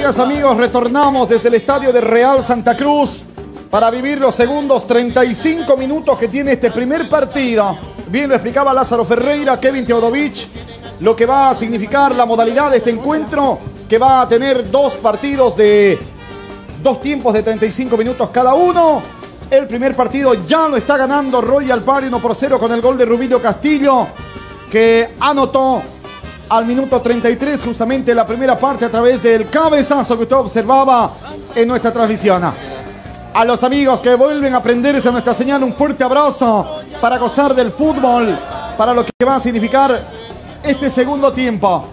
Amigas, amigos, retornamos desde el estadio de Real Santa Cruz para vivir los segundos 35 minutos que tiene este primer partido. Bien lo explicaba Lázaro Ferreira, Kevin Teodovich, lo que va a significar la modalidad de este encuentro, que va a tener dos partidos de dos tiempos de 35 minutos cada uno. El primer partido ya lo está ganando Royal Party 1-0 con el gol de Rubilio Castillo, que anotó al minuto 33, justamente la primera parte, a través del cabezazo que usted observaba en nuestra transmisión. A los amigos que vuelven a prenderse a nuestra señal, un fuerte abrazo para gozar del fútbol, para lo que va a significar este segundo tiempo.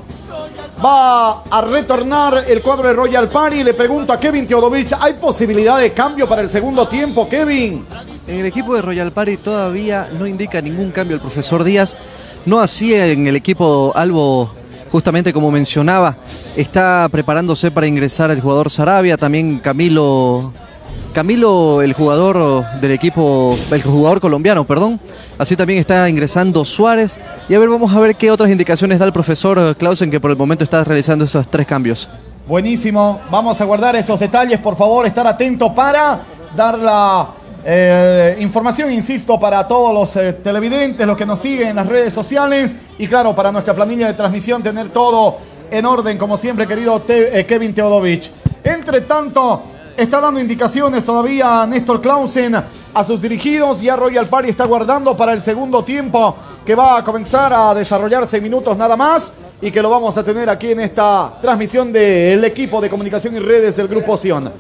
Va a retornar el cuadro de Royal Party. Le pregunto a Kevin Teodovich, ¿hay posibilidad de cambio para el segundo tiempo, Kevin? En el equipo de Royal Party todavía no indica ningún cambio el profesor Díaz. No así en el equipo Albo, justamente como mencionaba, está preparándose para ingresar el jugador Sarabia, también Camilo, el jugador del equipo, el jugador colombiano, perdón. Así también está ingresando Suárez. Y a ver, vamos a ver qué otras indicaciones da el profesor Clausen, que por el momento está realizando esos tres cambios. Buenísimo, vamos a guardar esos detalles, por favor, estar atento para dar la información, insisto, para todos los televidentes, los que nos siguen en las redes sociales, y claro, para nuestra planilla de transmisión, tener todo en orden, como siempre, querido Kevin Teodovich. Entre tanto, está dando indicaciones todavía Néstor Clausen a sus dirigidos. Ya Royal Party está guardando para el segundo tiempo, que va a comenzar a desarrollarse en minutos nada más, y que lo vamos a tener aquí en esta transmisión del equipo de comunicación y redes del Grupo Sion.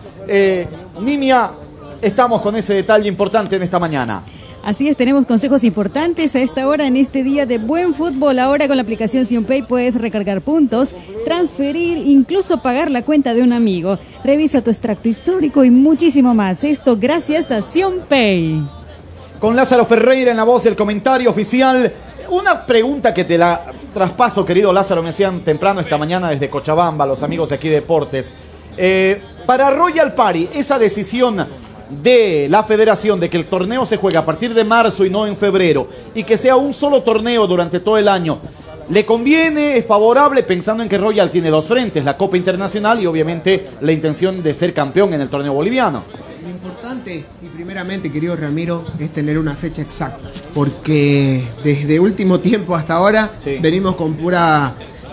Nimia, estamos con ese detalle importante en esta mañana. Así es, tenemos consejos importantes a esta hora, en este día de buen fútbol. Ahora con la aplicación SionPay puedes recargar puntos, transferir, incluso pagar la cuenta de un amigo. Revisa tu extracto histórico y muchísimo más. Esto gracias a SionPay. Con Lázaro Ferreira en la voz del comentario oficial. Una pregunta que te la traspaso, querido Lázaro, me hacían temprano esta mañana desde Cochabamba, los amigos de aquí de Deportes. Para Royal Party, esa decisión de la federación de que el torneo se juega a partir de marzo y no en febrero, y que sea un solo torneo durante todo el año, ¿le conviene, es favorable, pensando en que Royal tiene dos frentes, la Copa Internacional y obviamente la intención de ser campeón en el torneo boliviano? Lo importante, y primeramente, querido Ramiro, es tener una fecha exacta, porque desde último tiempo hasta ahora venimos con pura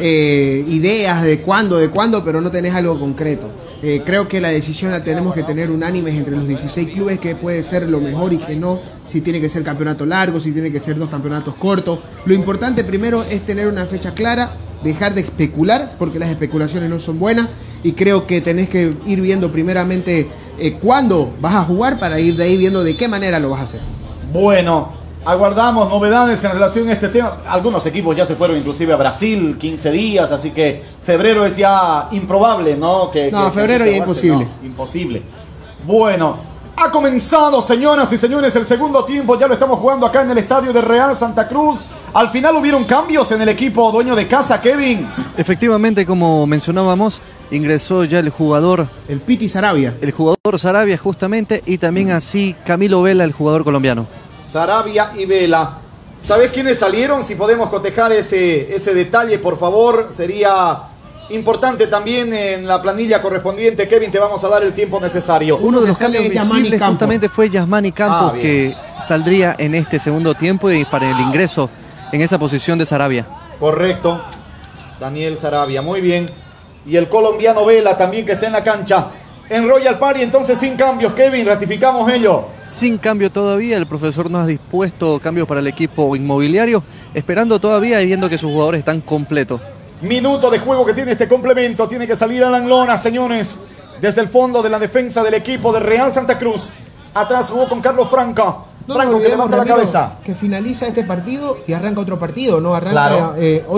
ideas de cuándo, pero no tenés algo concreto. Creo que la decisión la tenemos que tener unánimes entre los 16 clubes, que puede ser lo mejor y que no, si tiene que ser campeonato largo, si tiene que ser dos campeonatos cortos. Lo importante primero es tener una fecha clara, dejar de especular, porque las especulaciones no son buenas, y creo que tenés que ir viendo primeramente cuándo vas a jugar, para ir de ahí viendo de qué manera lo vas a hacer. Bueno, aguardamos novedades en relación a este tema. Algunos equipos ya se fueron inclusive a Brasil, 15 días, así que febrero es ya improbable, ¿no? Febrero ya imposible. No, imposible. Bueno, ha comenzado, señoras y señores, el segundo tiempo. Ya lo estamos jugando acá en el estadio de Real Santa Cruz. Al final hubieron cambios en el equipo dueño de casa, Kevin. Efectivamente, como mencionábamos, ingresó ya el jugador... El Piti Sarabia. El jugador Sarabia, justamente, y también así Camilo Vela, el jugador colombiano. Sarabia y Vela. ¿Sabés quiénes salieron? Si podemos cotejar ese detalle, por favor, sería importante también en la planilla correspondiente. Kevin, te vamos a dar el tiempo necesario. Uno de los cambios visibles justamente fue Yasmani Campos, que saldría en este segundo tiempo y para el ingreso en esa posición de Sarabia. Correcto, Daniel Sarabia, muy bien. Y el colombiano Vela también, que está en la cancha. En Royal Party, entonces sin cambios, Kevin, ratificamos ello. Sin cambio todavía, el profesor no ha dispuesto cambios para el equipo inmobiliario, esperando todavía y viendo que sus jugadores están completos. Minuto de juego que tiene este complemento, tiene que salir Alan Lona, señores, desde el fondo de la defensa del equipo de Real Santa Cruz. Atrás jugó con Carlos Franco. Franco, que levanta la cabeza. Que finaliza este partido y arranca otro partido, ¿no? Arranca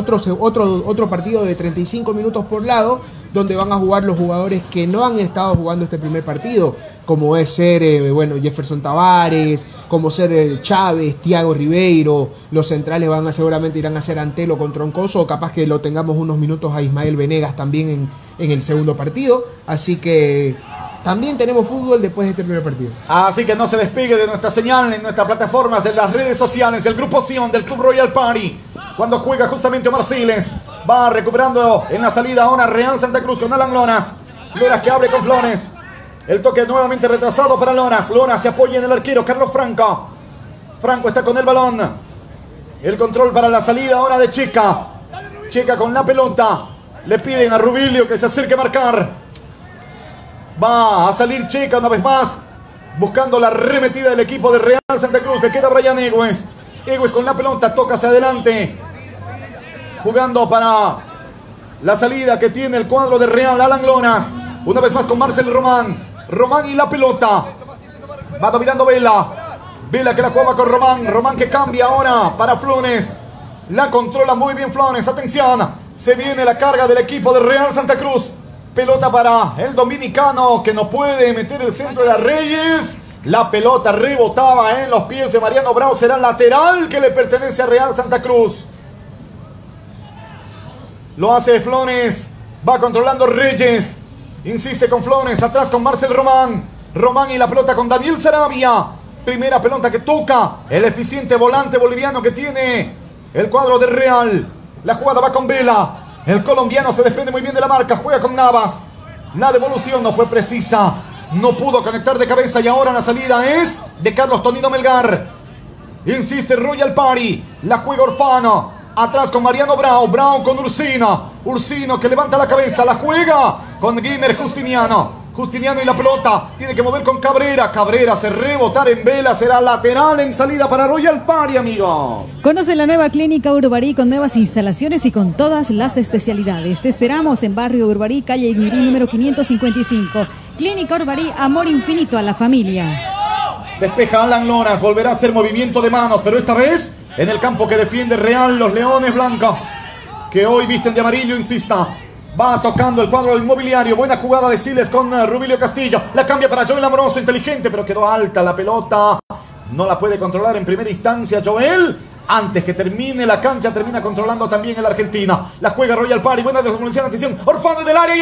otro partido de 35 minutos por lado, donde van a jugar los jugadores que no han estado jugando este primer partido, como es ser Jefferson Tavares, como ser Chávez, Thiago Ribeiro. Los centrales seguramente irán a ser Antelo con Troncoso, o capaz que lo tengamos unos minutos a Ismael Venegas también en el segundo partido. Así que también tenemos fútbol después de este primer partido. Así que no se despegue de nuestra señal en nuestras plataformas, en las redes sociales, el Grupo Sion del Club Royal Party. Cuando juega justamente Omar Siles, va recuperando en la salida ahora Real Santa Cruz con Alan Lonas. Lonas que abre con Flores. El toque nuevamente retrasado para Lonas. Lonas se apoya en el arquero Carlos Franco. Franco está con el balón. El control para la salida ahora de Checa. Checa con la pelota. Le piden a Rubilio que se acerque a marcar. Va a salir Checa una vez más. Buscando la remetida del equipo de Real Santa Cruz. Le queda Brian Egues. Egues con la pelota. Toca hacia adelante. Jugando para la salida que tiene el cuadro de Real. Alan Lonas. Una vez más con Marcel Román. Román y la pelota. Va dominando Vela. Vela que la juega con Román. Román que cambia ahora para Flores. La controla muy bien Flores. Atención. Se viene la carga del equipo de Real Santa Cruz. Pelota para el dominicano que no puede meter el centro de las Reyes. La pelota rebotaba en los pies de Mariano Bravo. Será lateral que le pertenece a Real Santa Cruz. Lo hace Flores. Va controlando Reyes. Insiste con Flores. Atrás con Marcel Román. Román y la pelota con Daniel Sarabia. Primera pelota que toca. El eficiente volante boliviano que tiene el cuadro de Real. La jugada va con Vela. El colombiano se desprende muy bien de la marca. Juega con Navas. La devolución no fue precisa. No pudo conectar de cabeza. Y ahora la salida es de Carlos Tonino Melgar. Insiste Royal Party. La juega Orfano. Atrás con Mariano Bravo. Bravo con Ursino. Ursino que levanta la cabeza. La juega con Guimer Justiniano. Justiniano y la pelota. Tiene que mover con Cabrera. Cabrera se rebotar en Vela. Será lateral en salida para Royal Party, amigos. Conoce la nueva Clínica Urbarí con nuevas instalaciones y con todas las especialidades. Te esperamos en Barrio Urbarí, calle Igmirí, número 555. Clínica Urbarí, amor infinito a la familia. Despeja Alan Lonas. Volverá a hacer movimiento de manos, pero esta vez en el campo que defiende Real, los Leones Blancos, que hoy visten de amarillo, insista. Va tocando el cuadro inmobiliario. Buena jugada de Siles con Rubilio Castillo. La cambia para Joel Amoroso. Inteligente, pero quedó alta la pelota. No la puede controlar en primera instancia Joel. Antes que termine la cancha, termina controlando también el Argentina. La juega Royal Party. Buena devolución. Atención. Orfano del área y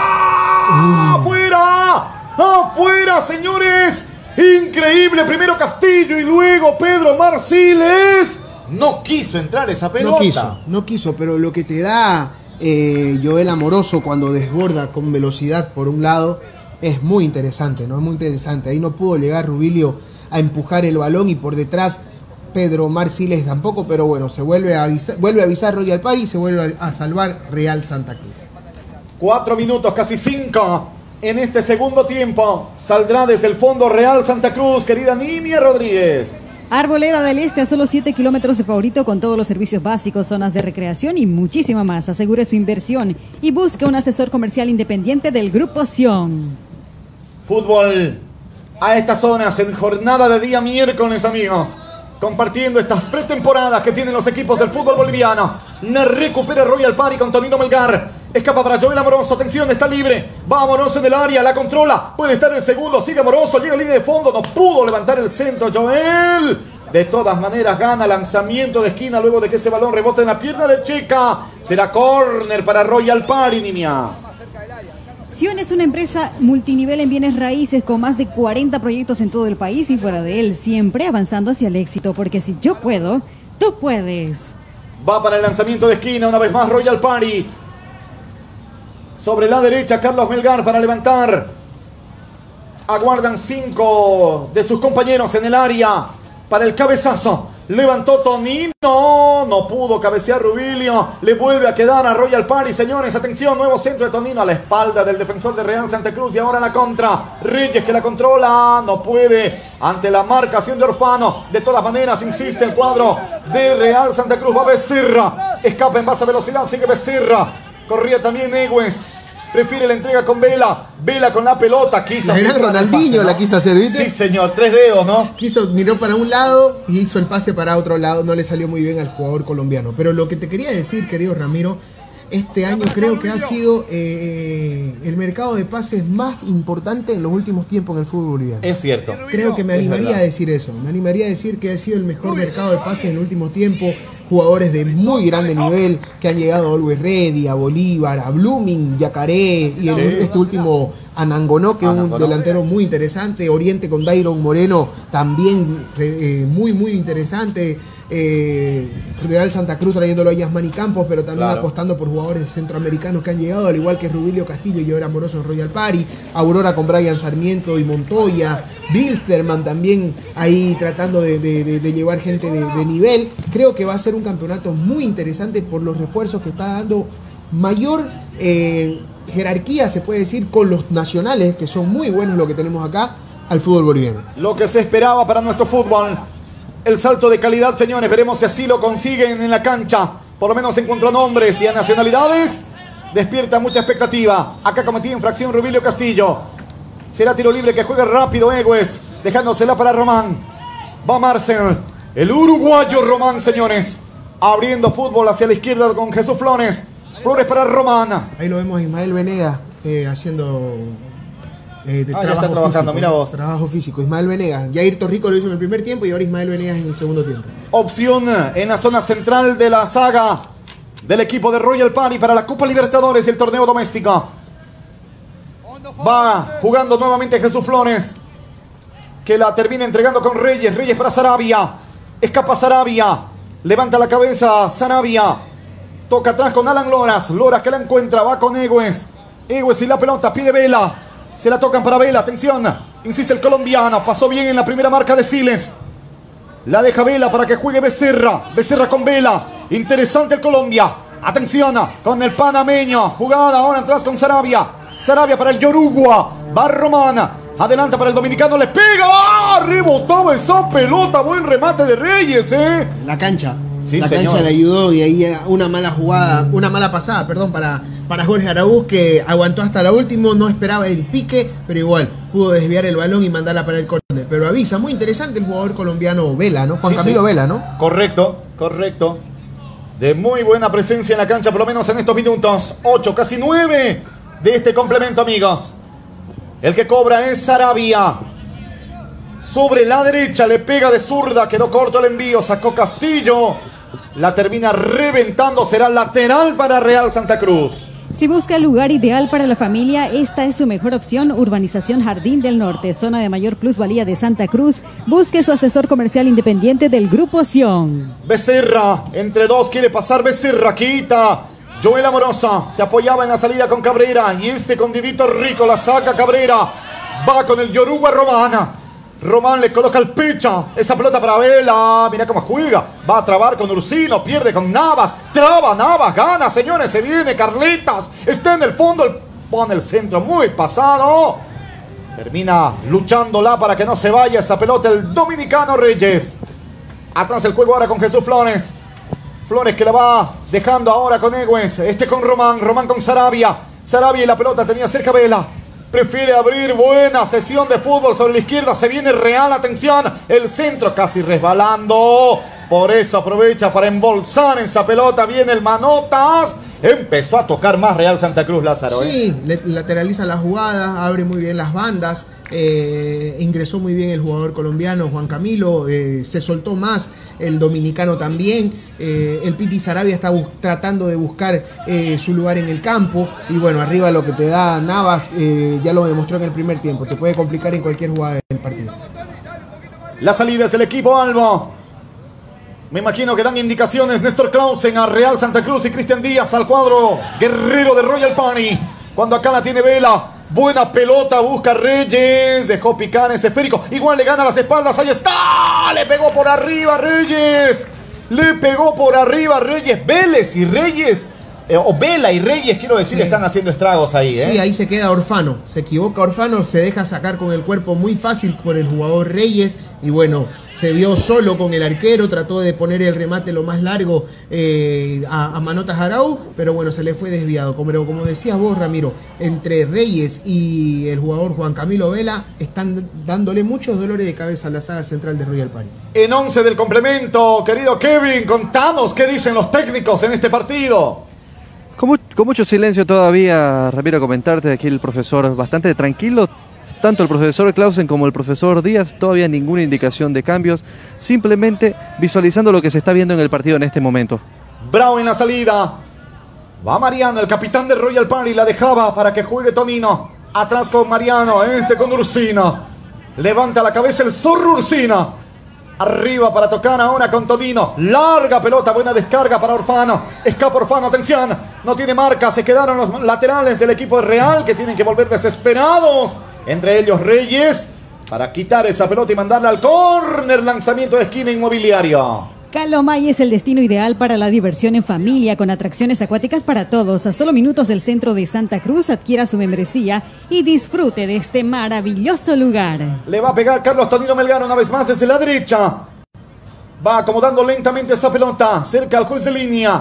está. ¡Afuera! ¡Afuera, señores! Increíble. Primero Castillo y luego Pedro Marciles. No quiso entrar esa pelota. No quiso, pero lo que te da Joel Amoroso cuando desborda con velocidad por un lado es muy interesante, ¿no? Es muy interesante. Ahí no pudo llegar Rubilio a empujar el balón y por detrás Pedro Marciles tampoco, pero bueno, se vuelve a avisar Royal Party y se vuelve a salvar Real Santa Cruz. 4 minutos, casi 5 en este segundo tiempo. Saldrá desde el fondo Real Santa Cruz, querida Nimia Rodríguez. Arboleda del Este, a solo 7 kilómetros de Favorito, con todos los servicios básicos, zonas de recreación y muchísima más. Asegure su inversión y busque un asesor comercial independiente del Grupo Sion. Fútbol a estas zonas en jornada de día miércoles, amigos. Compartiendo estas pretemporadas que tienen los equipos del fútbol boliviano. La recupera Royal Party con Tonino Melgar. Escapa para Joel Amoroso. Atención, está libre. Va Amoroso en el área. La controla. Puede estar en segundo. Sigue Amoroso. Llega a línea de fondo. No pudo levantar el centro. Joel. De todas maneras gana lanzamiento de esquina luego de que ese balón rebote en la pierna de Checa. Será córner para Royal Party, Nimia. Sion es una empresa multinivel en bienes raíces con más de 40 proyectos en todo el país y fuera de él, siempre avanzando hacia el éxito, porque si yo puedo, tú puedes. Va para el lanzamiento de esquina una vez más Royal Party. Sobre la derecha Carlos Melgar para levantar. Aguardan 5 de sus compañeros en el área para el cabezazo. Levantó Tonino, no pudo cabecear Rubilio, le vuelve a quedar a Royal Party, señores, atención, nuevo centro de Tonino a la espalda del defensor de Real Santa Cruz y ahora la contra, Reyes que la controla, no puede, ante la marcación de Orfano, de todas maneras insiste el cuadro de Real Santa Cruz, va Becerra, escapa en baja velocidad, sigue Becerra, corría también Egues. Prefiere la entrega con Vela. Vela con la pelota. Quiso la gran Ronaldinho, pase, ¿no? La quiso hacer, ¿viste? Sí, señor. 3 dedos, ¿no? Miró para un lado y hizo el pase para otro lado. No le salió muy bien al jugador colombiano. Pero lo que te quería decir, querido Ramiro, este año creo que ha sido el mercado de pases más importante en los últimos tiempos en el fútbol boliviano. Es cierto. Creo que me animaría a decir eso. Me animaría a decir que ha sido el mejor mercado de pases en el último tiempo. Jugadores de muy grande nivel que han llegado a Always Ready, a Bolívar, a Blooming, Yacaré y este último Anangonó, que es un delantero muy interesante. Oriente con Dairon Moreno también muy interesante. Real Santa Cruz trayéndolo a Yasmani Campos, pero también Claro. apostando por jugadores centroamericanos que han llegado, al igual que Rubilio Castillo y Joel Amoroso en Royal Party, Aurora con Brian Sarmiento y Montoya, Bilsterman también ahí tratando de llevar gente de nivel. Creo que va a ser un campeonato muy interesante por los refuerzos que está dando mayor jerarquía, se puede decir, con los nacionales, que son muy buenos lo que tenemos acá, al fútbol boliviano. Lo que se esperaba para nuestro fútbol. El salto de calidad, señores. Veremos si así lo consiguen en la cancha. Por lo menos en cuanto a nombres y a nacionalidades. Despierta mucha expectativa. Acá cometía infracción Rubilio Castillo. Será tiro libre que juegue rápido Egues. Dejándosela para Román. Va Marcel. El uruguayo Román, señores. Abriendo fútbol hacia la izquierda con Jesús Flores. Flores para Román. Ahí lo vemos a Ismael Venegas haciendo Ya está trabajando, físico, mira vos. Trabajo físico. Ismael Venegas. Jair Torrico lo hizo en el primer tiempo y ahora Ismael Venegas en el segundo tiempo. Opción en la zona central de la saga del equipo de Royal Party para la Copa Libertadores y el torneo doméstico. Va jugando nuevamente Jesús Flores, que la termina entregando con Reyes. Reyes para Sarabia. Escapa Sarabia. Levanta la cabeza Sarabia. Toca atrás con Alan Loras. Loras que la encuentra. Va con Egues. Egues y la pelota. Pide Vela. Se la tocan para Vela. Atención. Insiste el colombiano. Pasó bien en la primera marca de Siles. La deja Vela para que juegue Becerra. Becerra con Vela. Interesante el Colombia. Atención con el panameño. Jugada ahora atrás con Sarabia. Sarabia para el Yorugua. Va Román. Adelanta para el dominicano. Le pega. ¡Ah! Rebotaba esa pelota. Buen remate de Reyes, La cancha. Sí, la señor. cancha le ayudó y ahí una mala jugada, una mala pasada, perdón, para Jorge Araúz, que aguantó hasta la última, no esperaba el pique, pero igual pudo desviar el balón y mandarla para el córner. Pero avisa, muy interesante el jugador colombiano Vela, ¿no? Juan Sí, Camilo sí. Vela, ¿no? Correcto, correcto. De muy buena presencia en la cancha, por lo menos en estos minutos. 8, casi 9 de este complemento, amigos. El que cobra es Sarabia. Sobre la derecha le pega de zurda. Quedó corto el envío. Sacó Castillo. La termina reventando. Será lateral para Real Santa Cruz. Si busca el lugar ideal para la familia, esta es su mejor opción. Urbanización Jardín del Norte, zona de mayor plusvalía de Santa Cruz. Busque su asesor comercial independiente del Grupo Sion. Becerra. Entre dos quiere pasar Becerra. Quita. Joel Amorosa. Se apoyaba en la salida con Cabrera. Y este con Didito Rico. La saca Cabrera. Va con el Yoruba Romana. Román le coloca el pecho. Esa pelota para Vela. Mira cómo juega. Va a trabar con Ursino. Pierde con Navas. Traba Navas. Gana, señores. Se viene Carlitas. Está en el fondo. Pone el centro muy pasado. Termina luchándola para que no se vaya esa pelota el dominicano Reyes. Atrás el juego ahora con Jesús Flores. Flores que la va dejando ahora con Egues. Este con Román. Román con Sarabia. Sarabia y la pelota tenía cerca Vela. Prefiere abrir. Buena sesión de fútbol sobre la izquierda. Se viene Real. Atención. El centro casi resbalando. Por eso aprovecha para embolsar esa pelota. Viene el Manotas. Empezó a tocar más Real Santa Cruz, Lázaro. Sí, lateraliza la jugada, abre muy bien las bandas. Ingresó muy bien el jugador colombiano Juan Camilo, se soltó más el dominicano también. El Piti Sarabia está tratando de buscar su lugar en el campo y bueno, arriba lo que te da Navas ya lo demostró en el primer tiempo, te puede complicar en cualquier jugada del partido. La salida es el equipo Albo. Me imagino que dan indicaciones Néstor Clausen a Real Santa Cruz y Cristian Díaz al cuadro guerrero de Royal Party. Cuando acá la tiene Vela. Buena pelota, busca Reyes. Dejó picar ese esférico. Igual le gana las espaldas. Ahí está. Le pegó por arriba Reyes. Le pegó por arriba Reyes. Vélez y Reyes. O Vela y Reyes, quiero decir, están haciendo estragos ahí. Sí, ahí se queda Orfano. Se equivoca Orfano, se deja sacar con el cuerpo muy fácil por el jugador Reyes. Y bueno, se vio solo con el arquero, trató de poner el remate lo más largo a Manotas Araú, pero bueno, se le fue desviado. Como decías vos, Ramiro, entre Reyes y el jugador Juan Camilo Vela están dándole muchos dolores de cabeza a la saga central de Royal Party. En 11 del complemento, querido Kevin, contanos qué dicen los técnicos en este partido. Con mucho silencio todavía, Ramiro, comentarte aquí el profesor bastante tranquilo. Tanto el profesor Clausen como el profesor Díaz, todavía ninguna indicación de cambios, simplemente visualizando lo que se está viendo en el partido en este momento. Bravo en la salida. Va Mariano, el capitán de Royal Party, la dejaba para que juegue Tonino. Atrás con Mariano, con Ursina. Levanta la cabeza el zorro Ursina. Arriba para tocar ahora con Tonino. Larga pelota, buena descarga para Orfano. Escapa Orfano, atención. No tiene marca, se quedaron los laterales del equipo de Real que tienen que volver desesperados. Entre ellos Reyes para quitar esa pelota y mandarla al córner. Lanzamiento de esquina Inmobiliario. Calomay es el destino ideal para la diversión en familia, con atracciones acuáticas para todos. A solo minutos del centro de Santa Cruz, adquiera su membresía y disfrute de este maravilloso lugar. Le va a pegar Carlos Tonino Melgar una vez más desde la derecha. Va acomodando lentamente esa pelota, cerca al juez de línea.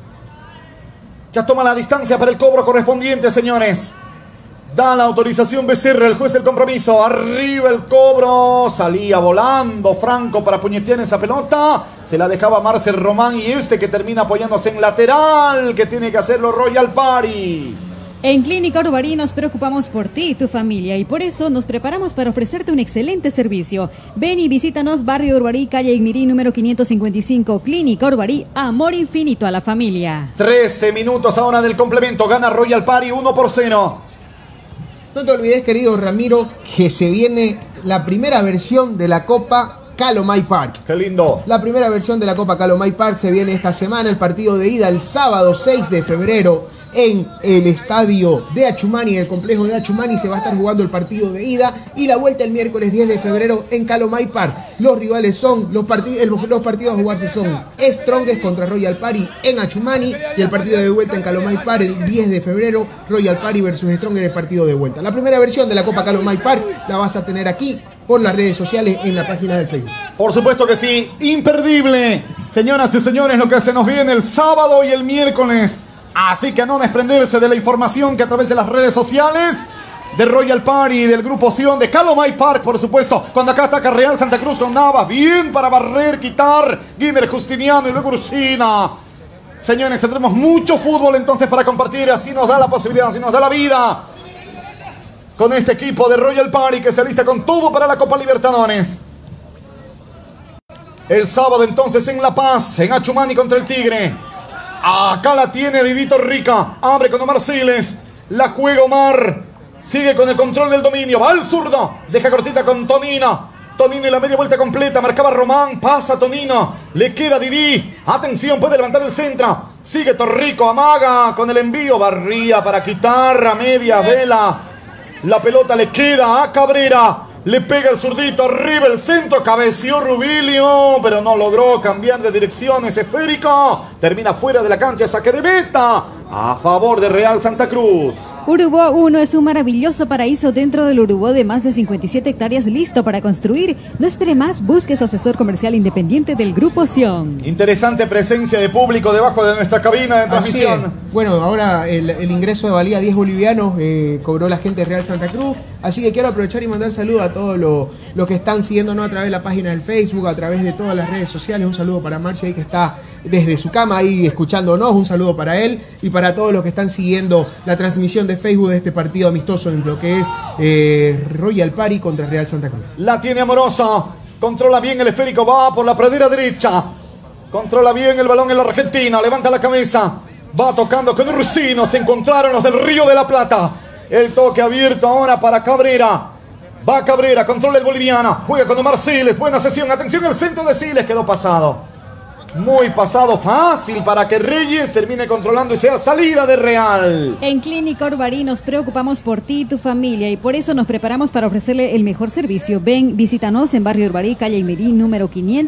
Ya toma la distancia para el cobro correspondiente, señores. Da la autorización Becerra, el juez del compromiso. Arriba el cobro. Salía volando Franco para puñetear esa pelota. Se la dejaba Marcel Román y este que termina apoyándose en lateral. Que tiene que hacerlo Royal Party. En Clínica Urbarí nos preocupamos por ti y tu familia y por eso nos preparamos para ofrecerte un excelente servicio. Ven y visítanos, Barrio Urbarí, calle Igmirí, número 555. Clínica Urbarí, amor infinito a la familia. 13 minutos ahora del complemento. Gana Royal Party 1-0. No te olvides, querido Ramiro, que se viene la primera versión de la Copa Calomay Park. Qué lindo. La primera versión de la Copa Calomay Park se viene esta semana. El partido de ida el sábado 6 de febrero en el estadio de Achumani, en el complejo de Achumani. Se va a estar jugando el partido de ida y la vuelta el miércoles 10 de febrero en Calomay Park. Los rivales son, los partidos a jugarse son Strongest contra Royal Party en Achumani y el partido de vuelta en Calomay Park el 10 de febrero, Royal Party versus Strongest, el partido de vuelta. La primera versión de la Copa Calomay Park la vas a tener aquí por las redes sociales en la página del Facebook. Por supuesto que sí, imperdible. Señoras y señores, lo que se nos viene el sábado y el miércoles. Así que a no desprenderse de la información que a través de las redes sociales de Royal Party, del grupo Sion, de Calomay Park, por supuesto. Cuando acá ataca Real Santa Cruz con Navas, bien para barrer, quitar, Guimer Justiniano y luego Ursina. Señores, tendremos mucho fútbol entonces para compartir, así nos da la posibilidad, así nos da la vida. Con este equipo de Royal Party que se alista con todo para la Copa Libertadores. El sábado entonces en La Paz, en Achumani contra el Tigre. Acá la tiene Didito Rica. Abre con Omar Siles. La juega Omar. Sigue con el control del dominio. Va al zurdo. Deja cortita con Tonino. Tonino y la media vuelta completa. Marcaba Román. Pasa Tonino. Le queda Didi. Atención, puede levantar el centro. Sigue Torrico. Amaga con el envío. Barría para quitar a media vela. La pelota le queda a Cabrera. Le pega el zurdito, arriba el centro, cabeció Rubilio, pero no logró cambiar de dirección ese esférico. Termina fuera de la cancha, saque de meta a favor de Real Santa Cruz. Urubó 1 es un maravilloso paraíso dentro del Urubó de más de 57 hectáreas listo para construir. No espere más, busque su asesor comercial independiente del Grupo Sion. Interesante presencia de público debajo de nuestra cabina de transmisión. Bueno, ahora el ingreso de valía 10 bolivianos cobró la gente de Real Santa Cruz. Así que quiero aprovechar y mandar saludos a todos los que están siguiéndonos a través de la página del Facebook, a través de todas las redes sociales. Un saludo para Marcio ahí que está desde su cama ahí escuchándonos. Un saludo para él y para todos los que están siguiendo la transmisión de Facebook de este partido amistoso en lo que es Royal Party contra Real Santa Cruz. La tiene Amorosa. Controla bien el esférico. Va por la pradera derecha. Controla bien el balón en la Argentina. Levanta la cabeza. Va tocando con Ursino. Se encontraron los del Río de la Plata. El toque abierto ahora para Cabrera. Va Cabrera, controla el boliviano. Juega con Omar Siles. Buena sesión. Atención, el centro de Siles quedó pasado. Muy pasado, fácil para que Reyes termine controlando y sea salida de Real. En Clínica Urbarí nos preocupamos por ti y tu familia y por eso nos preparamos para ofrecerle el mejor servicio. Ven, visítanos en Barrio Urbarí, calle Igmirí, número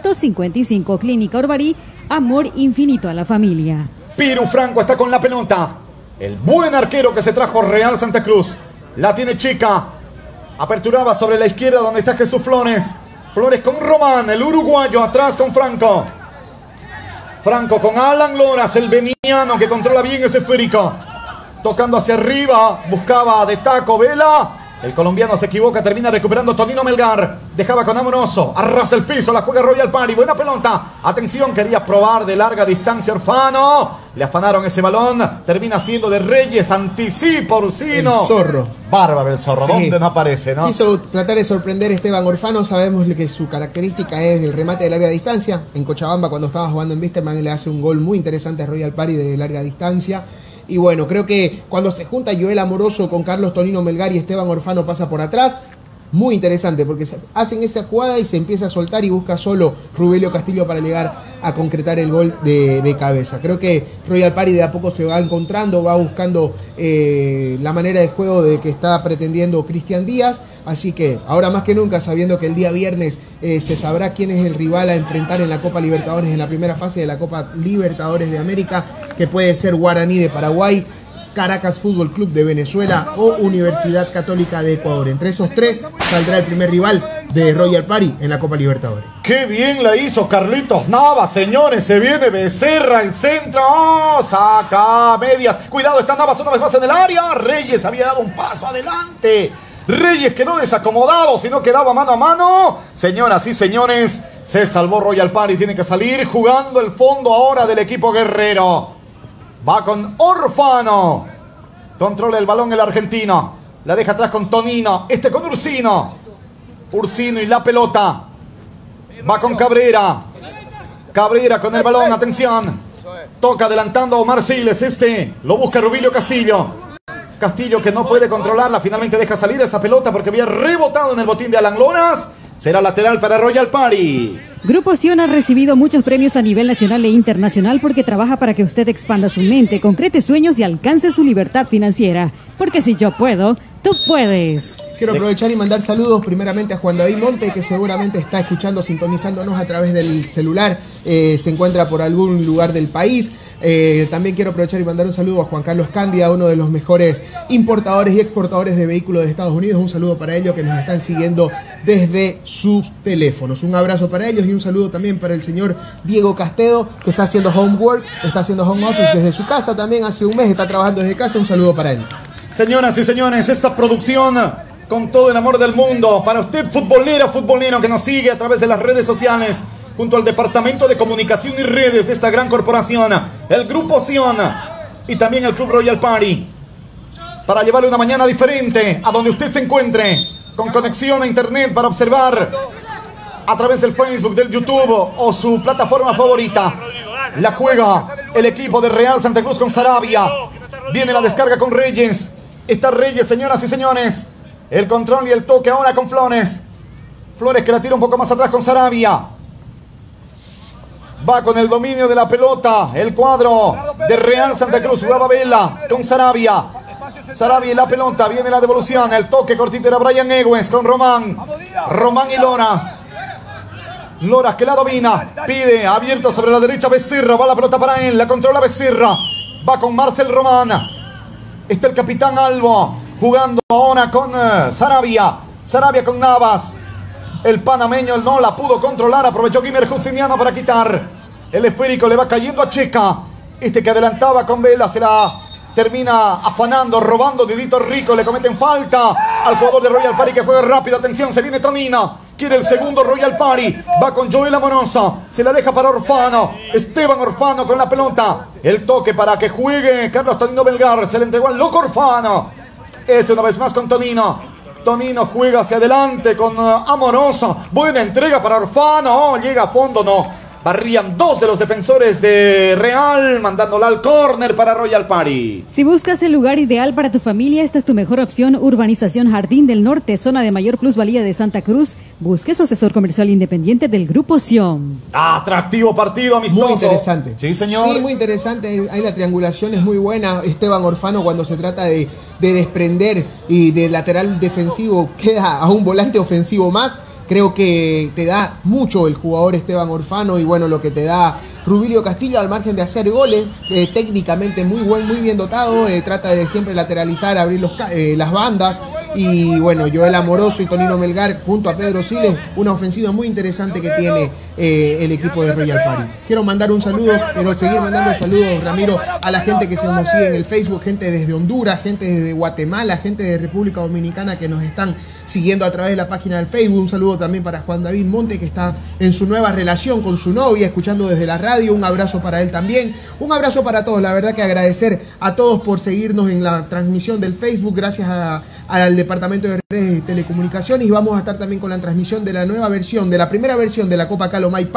555. Clínica Urbarí, amor infinito a la familia. Piru Franco está con la pelota. El buen arquero que se trajo Real Santa Cruz. La tiene Chica. Aperturaba sobre la izquierda donde está Jesús Flores. Flores con Román, el uruguayo atrás con Franco. Franco con Alan Loras, el veniano que controla bien ese esférico. Tocando hacia arriba, buscaba de taco Vela. El colombiano se equivoca, termina recuperando Tonino Melgar. Dejaba con Amoroso, arrasa el piso, la juega Royal Party. Buena pelota, atención, quería probar de larga distancia Orfano. Le afanaron ese balón, termina siendo de Reyes, anticipa Ursino. El Zorro. Bárbaro el Zorro, sí. ¿Dónde no aparece, no? Quiso tratar de sorprender a Esteban Orfano. Sabemos que su característica es el remate de larga distancia. En Cochabamba, cuando estaba jugando en Wisterman, le hace un gol muy interesante a Royal Party de larga distancia. Y bueno, creo que cuando se junta Joel Amoroso con Carlos Tonino Melgar y Esteban Orfano pasa por atrás, muy interesante porque hacen esa jugada y se empieza a soltar y busca solo Rubelio Castillo para llegar a concretar el gol de cabeza. Creo que Royal Party de a poco se va encontrando, va buscando la manera de juego de que está pretendiendo Cristian Díaz. Así que ahora más que nunca, sabiendo que el día viernes se sabrá quién es el rival a enfrentar en la Copa Libertadores, en la primera fase de la Copa Libertadores de América, que puede ser Guaraní de Paraguay, Caracas Fútbol Club de Venezuela o Universidad Católica de Ecuador. Entre esos tres saldrá el primer rival de Royal Party en la Copa Libertadores. ¡Qué bien la hizo Carlitos Navas, señores! Se viene Becerra, el centro. ¡Oh! Saca medias. Cuidado, está Navas una vez más en el área. Reyes había dado un paso adelante. Reyes quedó desacomodado, si no quedaba mano a mano. Señoras y señores, se salvó Royal Party. Tiene que salir jugando el fondo ahora del equipo guerrero. Va con Orfano. Controla el balón el argentino. La deja atrás con Tonino. Con Ursino. Ursino y la pelota. Va con Cabrera. Cabrera con el balón, atención. Toca adelantando a Omar Siles. Lo busca Rubilio Castillo. Castillo que no puede controlarla. Finalmente deja salir esa pelota porque había rebotado en el botín de Alan Loras. Será lateral para Royal Party. Grupo Sion ha recibido muchos premios a nivel nacional e internacional porque trabaja para que usted expanda su mente, concrete sueños y alcance su libertad financiera. Porque si yo puedo, tú puedes. Quiero aprovechar y mandar saludos primeramente a Juan David Monte, que seguramente está escuchando, sintonizándonos a través del celular, se encuentra por algún lugar del país. También quiero aprovechar y mandar un saludo a Juan Carlos Cándia, uno de los mejores importadores y exportadores de vehículos de Estados Unidos. Un saludo para ellos que nos están siguiendo desde sus teléfonos. Un abrazo para ellos y un saludo también para el señor Diego Castedo, que está haciendo homework, está haciendo home office desde su casa también. Hace un mes está trabajando desde casa. Un saludo para él. Señoras y señores, esta producción con todo el amor del mundo para usted, futbolero que nos sigue a través de las redes sociales, junto al Departamento de Comunicación y Redes de esta gran corporación, el Grupo Sion y también el Club Royal Party, para llevarle una mañana diferente a donde usted se encuentre, con conexión a internet para observar a través del Facebook, del YouTube o su plataforma favorita. La juega el equipo de Real Santa Cruz con Sarabia. Viene la descarga con Reyes. Está Reyes, señoras y señores. El control y el toque ahora con Flores. Flores que la tira un poco más atrás con Sarabia. Va con el dominio de la pelota. El cuadro de Real Santa Cruz. Jugaba Vela con Sarabia. Sarabia y la pelota. Viene la devolución. El toque cortito era Brian Egues con Román. Román y Loras. Loras que la domina. Pide abierto sobre la derecha Becerra. Va la pelota para él. La controla Becerra. Va con Marcel Román. Está el capitán Albo. Jugando ahora con Sarabia. Sarabia con Navas. El panameño no la pudo controlar. Aprovechó Guimer Justiniano para quitar. El esférico le va cayendo a Checa. Que adelantaba con Vela se la termina afanando, robando Didito Rico. Le cometen falta al jugador de Royal Party que juega rápido. Atención, se viene Tonino. Quiere el segundo Royal Party. Va con Joel Amoroso. Se la deja para Orfano. Esteban Orfano con la pelota. El toque para que juegue Carlos Tonino Belgar. Se le entregó al loco Orfano. Una vez más con Tonino. Tonino juega hacia adelante con Amoroso. Buena entrega para Orfano. Llega a fondo, no. Barrían dos de los defensores de Real, mandándola al córner para Royal Party. Si buscas el lugar ideal para tu familia, esta es tu mejor opción. Urbanización Jardín del Norte, zona de mayor plusvalía de Santa Cruz. Busque su asesor comercial independiente del Grupo Sion. Atractivo partido amistoso. Muy interesante. Sí, señor. Sí, muy interesante. Ahí la triangulación es muy buena. Esteban Orfano, cuando se trata de desprender y de lateral defensivo, queda a un volante ofensivo más. Creo que te da mucho el jugador Esteban Orfano y bueno, lo que te da Rubilio Castillo al margen de hacer goles, técnicamente muy bien dotado, trata de siempre lateralizar, abrir las bandas y bueno, Joel Amoroso y Tonino Melgar junto a Pedro Siles, una ofensiva muy interesante que tiene el equipo de Royal Party. Quiero mandar un saludo, quiero seguir mandando saludos, Ramiro, a la gente que se nos sigue en el Facebook, gente desde Honduras, gente desde Guatemala, gente de República Dominicana que nos están siguiendo a través de la página del Facebook. Un saludo también para Juan David Monte, que está en su nueva relación con su novia, escuchando desde la radio. Un abrazo para él también. Un abrazo para todos. La verdad que agradecer a todos por seguirnos en la transmisión del Facebook. Gracias al Departamento de Redes y Telecomunicaciones. Y vamos a estar también con la transmisión de la nueva versión, de la primera versión de la Copa Calomay Park,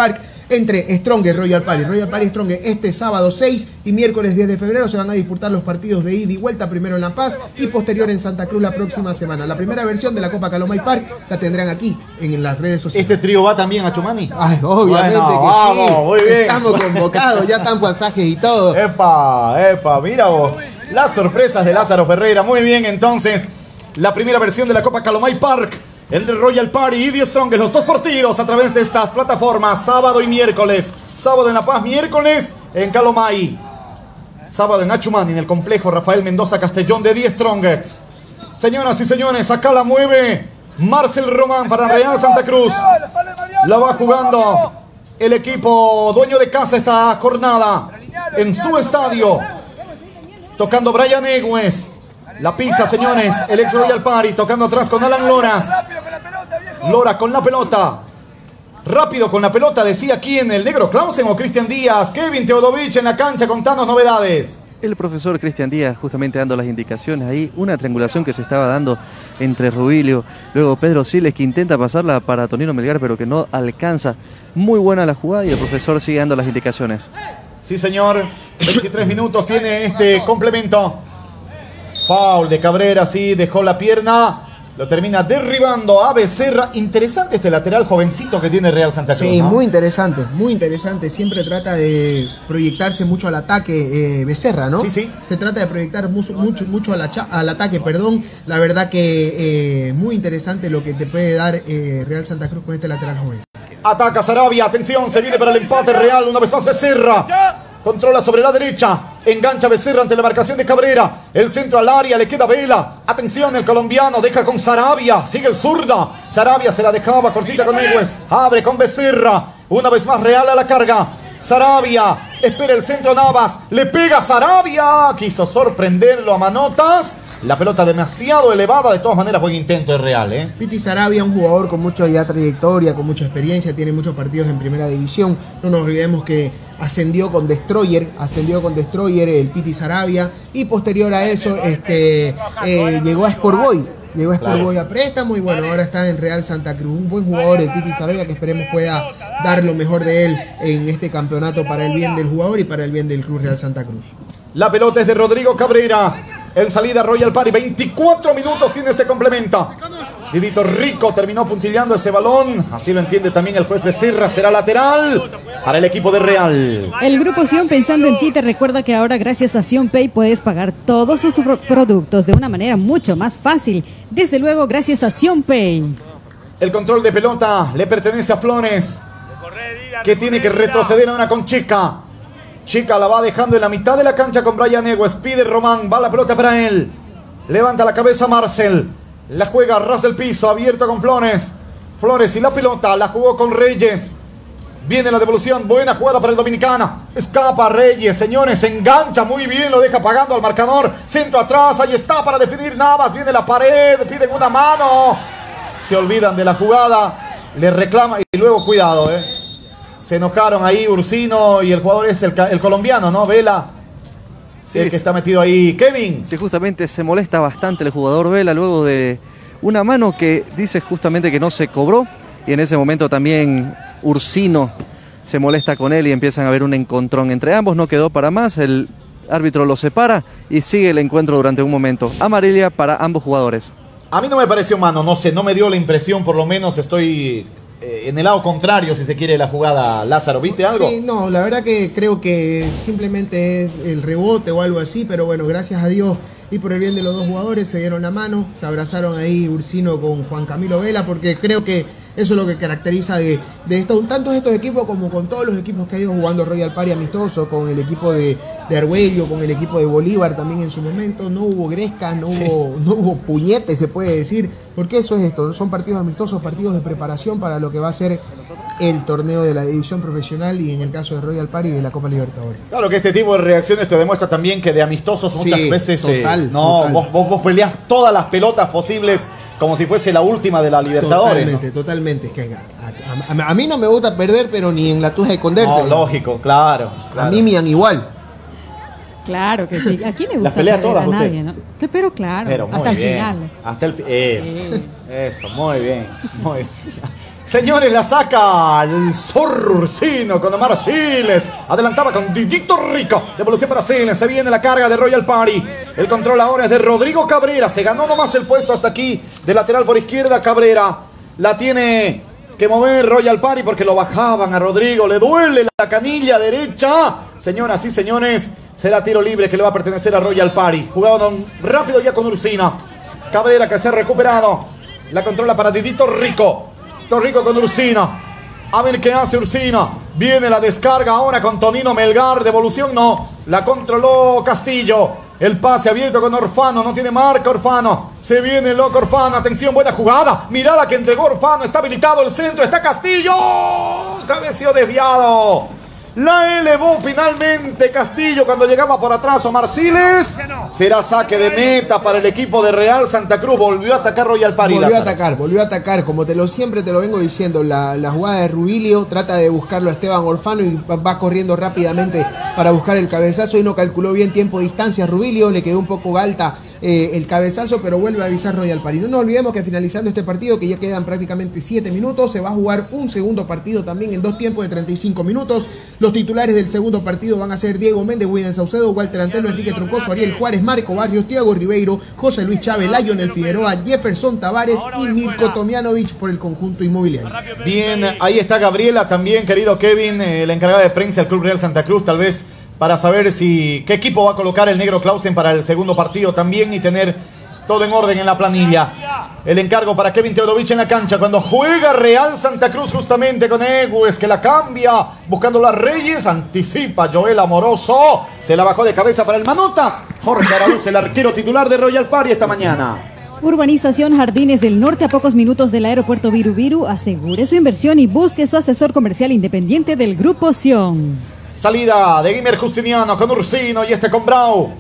entre Strongest Royal Party. Royal Party Strongest este sábado 6 y miércoles 10 de febrero se van a disputar los partidos de ida y vuelta, primero en La Paz y posterior en Santa Cruz la próxima semana. La primera versión de la Copa Calomay Park la tendrán aquí en las redes sociales. ¿Este trío va también a Chumani? Ay, obviamente bueno, que vamos, sí. Muy bien. Estamos convocados, ya están pasajes y todo. Epa, mira vos. Las sorpresas de Lázaro Ferreira. Muy bien, entonces, la primera versión de la Copa Calomay Park entre Royal Party y The Strongest. Los dos partidos a través de estas plataformas, sábado y miércoles. Sábado en La Paz, miércoles en Calomay. Sábado en Achumani, en el complejo Rafael Mendoza Castellón de The Strongest. Señoras y señores, acá la mueve Marcel Román para Real Santa Cruz. La va jugando el equipo dueño de casa esta jornada en su estadio. Tocando Brian Egües. La pisa, señores, el ex Royal Party. Tocando atrás con Alan Loras. Lora con la pelota. Rápido con la pelota, decía quién, el negro Clausen o Cristian Díaz. Kevin Teodovich en la cancha, contanos novedades. El profesor Cristian Díaz justamente dando las indicaciones ahí, una triangulación que se estaba dando entre Rubilio, luego Pedro Siles que intenta pasarla para Tonino Melgar pero que no alcanza. Muy buena la jugada y el profesor sigue dando las indicaciones. Sí señor, 23 minutos tiene este complemento. Foul de Cabrera, sí, dejó la pierna. Lo termina derribando a Becerra. Interesante este lateral jovencito que tiene Real Santa Cruz. Sí, ¿no? muy interesante. Siempre trata de proyectarse mucho al ataque Becerra, ¿no? Sí. Se trata de proyectar mucho al ataque, perdón. La verdad que muy interesante lo que te puede dar Real Santa Cruz con este lateral joven. Ataca Sarabia, atención, se viene para el empate Real. Una vez más Becerra. Controla sobre la derecha. Engancha Becerra ante la marcación de Cabrera. El centro al área, le queda Vela. Atención, el colombiano deja con Sarabia. Sigue el zurda. Sarabia se la dejaba cortita con Egües. Abre con Becerra. Una vez más Real a la carga. Sarabia. Espera el centro Navas. Le pega Sarabia. Quiso sorprenderlo a manotas. La pelota demasiado elevada. De todas maneras, buen intento de Real, ¿eh? Piti Sarabia, un jugador con mucha ya trayectoria, con mucha experiencia, tiene muchos partidos en primera división. No nos olvidemos que ascendió con Destroyer el Piti Sarabia, y posterior a eso llegó a Sport Boys. Llegó a Sport Boys a préstamo y bueno, ahora está en Real Santa Cruz. Un buen jugador el Piti Sarabia que esperemos pueda dar lo mejor de él en este campeonato para el bien del jugador y para el bien del Club Real Santa Cruz. La pelota es de Rodrigo Cabrera. En salida Royal Party. 24 minutos tiene este complemento. Didito Rico terminó puntillando ese balón. Así lo entiende también el juez Becerra. Será lateral para el equipo de Real. El Grupo Sion, pensando en ti, te recuerda que ahora gracias a Sion Pay puedes pagar todos tus productos de una manera mucho más fácil. Desde luego gracias a Sion Pay. El control de pelota le pertenece a Flores, que tiene que retroceder ahora con Chica. Chica la va dejando en la mitad de la cancha con Brian Egües. Pide Román, va la pelota para él. Levanta la cabeza Marcel. La juega a ras del piso, abierto con Flores. Flores y la pelota, la jugó con Reyes. Viene la devolución, buena jugada para el dominicano. Escapa Reyes, señores, engancha muy bien, lo deja pagando al marcador. Centro atrás, ahí está para definir Navas. Viene la pared, piden una mano. Se olvidan de la jugada, le reclama y luego cuidado, Se enojaron ahí Ursino y el jugador es el colombiano, ¿no? Vela. Sí, el que está metido ahí. Kevin. Sí, justamente se molesta bastante el jugador Vela luego de una mano que dice justamente que no se cobró. Y en ese momento también Ursino se molesta con él y empiezan a haber un encontrón entre ambos. No quedó para más, el árbitro los separa y sigue el encuentro durante un momento. Amarilla para ambos jugadores. A mí no me pareció mano, no sé, no me dio la impresión, por lo menos estoy en el lado contrario, si se quiere, la jugada. Lázaro, ¿viste algo? Sí, no, la verdad que creo que simplemente es el rebote o algo así, pero bueno, gracias a Dios y por el bien de los dos jugadores se dieron la mano, se abrazaron ahí Ursino con Juan Camilo Vela, porque creo que eso es lo que caracteriza de tanto estos equipos como con todos los equipos que ha ido jugando Royal Party amistoso, con el equipo de Argüello, con el equipo de Bolívar también en su momento. No hubo grescas, no hubo puñetes, se puede decir, porque eso es esto, son partidos amistosos, partidos de preparación para lo que va a ser el torneo de la división profesional y en el caso de Royal Party de la Copa Libertadores. Claro que este tipo de reacciones te demuestra también que de amistosos muchas veces total. Vos peleás todas las pelotas posibles como si fuese la última de la Libertadores. Totalmente. Es que a mí no me gusta perder, pero ni en la tuja de esconderse. No, lógico, claro. A mí me dan igual. Claro que sí. ¿A quién le gusta las pelea perder? todas, A nadie, ¿no? Pero claro, pero hasta el bien. final. Hasta el eso, muy bien. Señores, la saca el zorro Ursino con Omar Siles. Adelantaba con Didito Rico. Devolución para Siles. Se viene la carga de Royal Party. El control ahora es de Rodrigo Cabrera. Se ganó nomás el puesto hasta aquí. De lateral por izquierda, Cabrera. La tiene que mover Royal Party porque lo bajaban a Rodrigo. Le duele la canilla derecha. Señoras y señores, será tiro libre que le va a pertenecer a Royal Party. Jugaban rápido ya con Ursina. Cabrera que se ha recuperado. La controla para Didito Rico. Rico con Ursina. A ver qué hace Ursina. Viene la descarga ahora con Tonino Melgar. Devolución no. La controló Castillo. El pase abierto con Orfano. No tiene marca Orfano. Se viene loco Orfano. Atención, buena jugada. Mirá la que entregó Orfano. Está habilitado el centro. Está Castillo. Cabeceo desviado. La elevó finalmente Castillo cuando llegaba por atrás Omar Siles. Será saque de meta para el equipo de Real Santa Cruz. Volvió a atacar Royal Party. Volvió a atacar. Como siempre te lo vengo diciendo, la jugada de Rubilio trata de buscarlo a Esteban Orfano y va corriendo rápidamente para buscar el cabezazo y no calculó bien tiempo-distancia. Rubilio le quedó un poco alta el cabezazo, pero vuelve a avisar Royal Party. No nos olvidemos que finalizando este partido, que ya quedan prácticamente 7 minutos, se va a jugar un segundo partido también en 2 tiempos de 35 minutos. Los titulares del segundo partido van a ser Diego Méndez, William Saucedo, Walter Antelo, Enrique Troncoso, Ariel Juárez, Marco Barrios, Thiago Ribeiro, José Luis Chávez, Lionel Figueroa, Jefferson Tavares y Mirko Tomjanovic por el conjunto inmobiliario. Bien, ahí está Gabriela también, querido Kevin, la encargada de prensa del Club Real Santa Cruz, tal vez para saber qué equipo va a colocar el negro Clausen para el segundo partido también y tener todo en orden en la planilla. El encargo para Kevin Teodovich en la cancha cuando juega Real Santa Cruz justamente con Egues, que la cambia buscando las Reyes, anticipa Joel Amoroso, se la bajó de cabeza para el Manotas. Jorge Araúz, el arquero titular de Royal Party esta mañana. Urbanización Jardines del Norte, a pocos minutos del aeropuerto Viru Viru. Asegure su inversión y busque su asesor comercial independiente del Grupo Sion. Salida de Guimer Justiniano con Ursino y con Brau.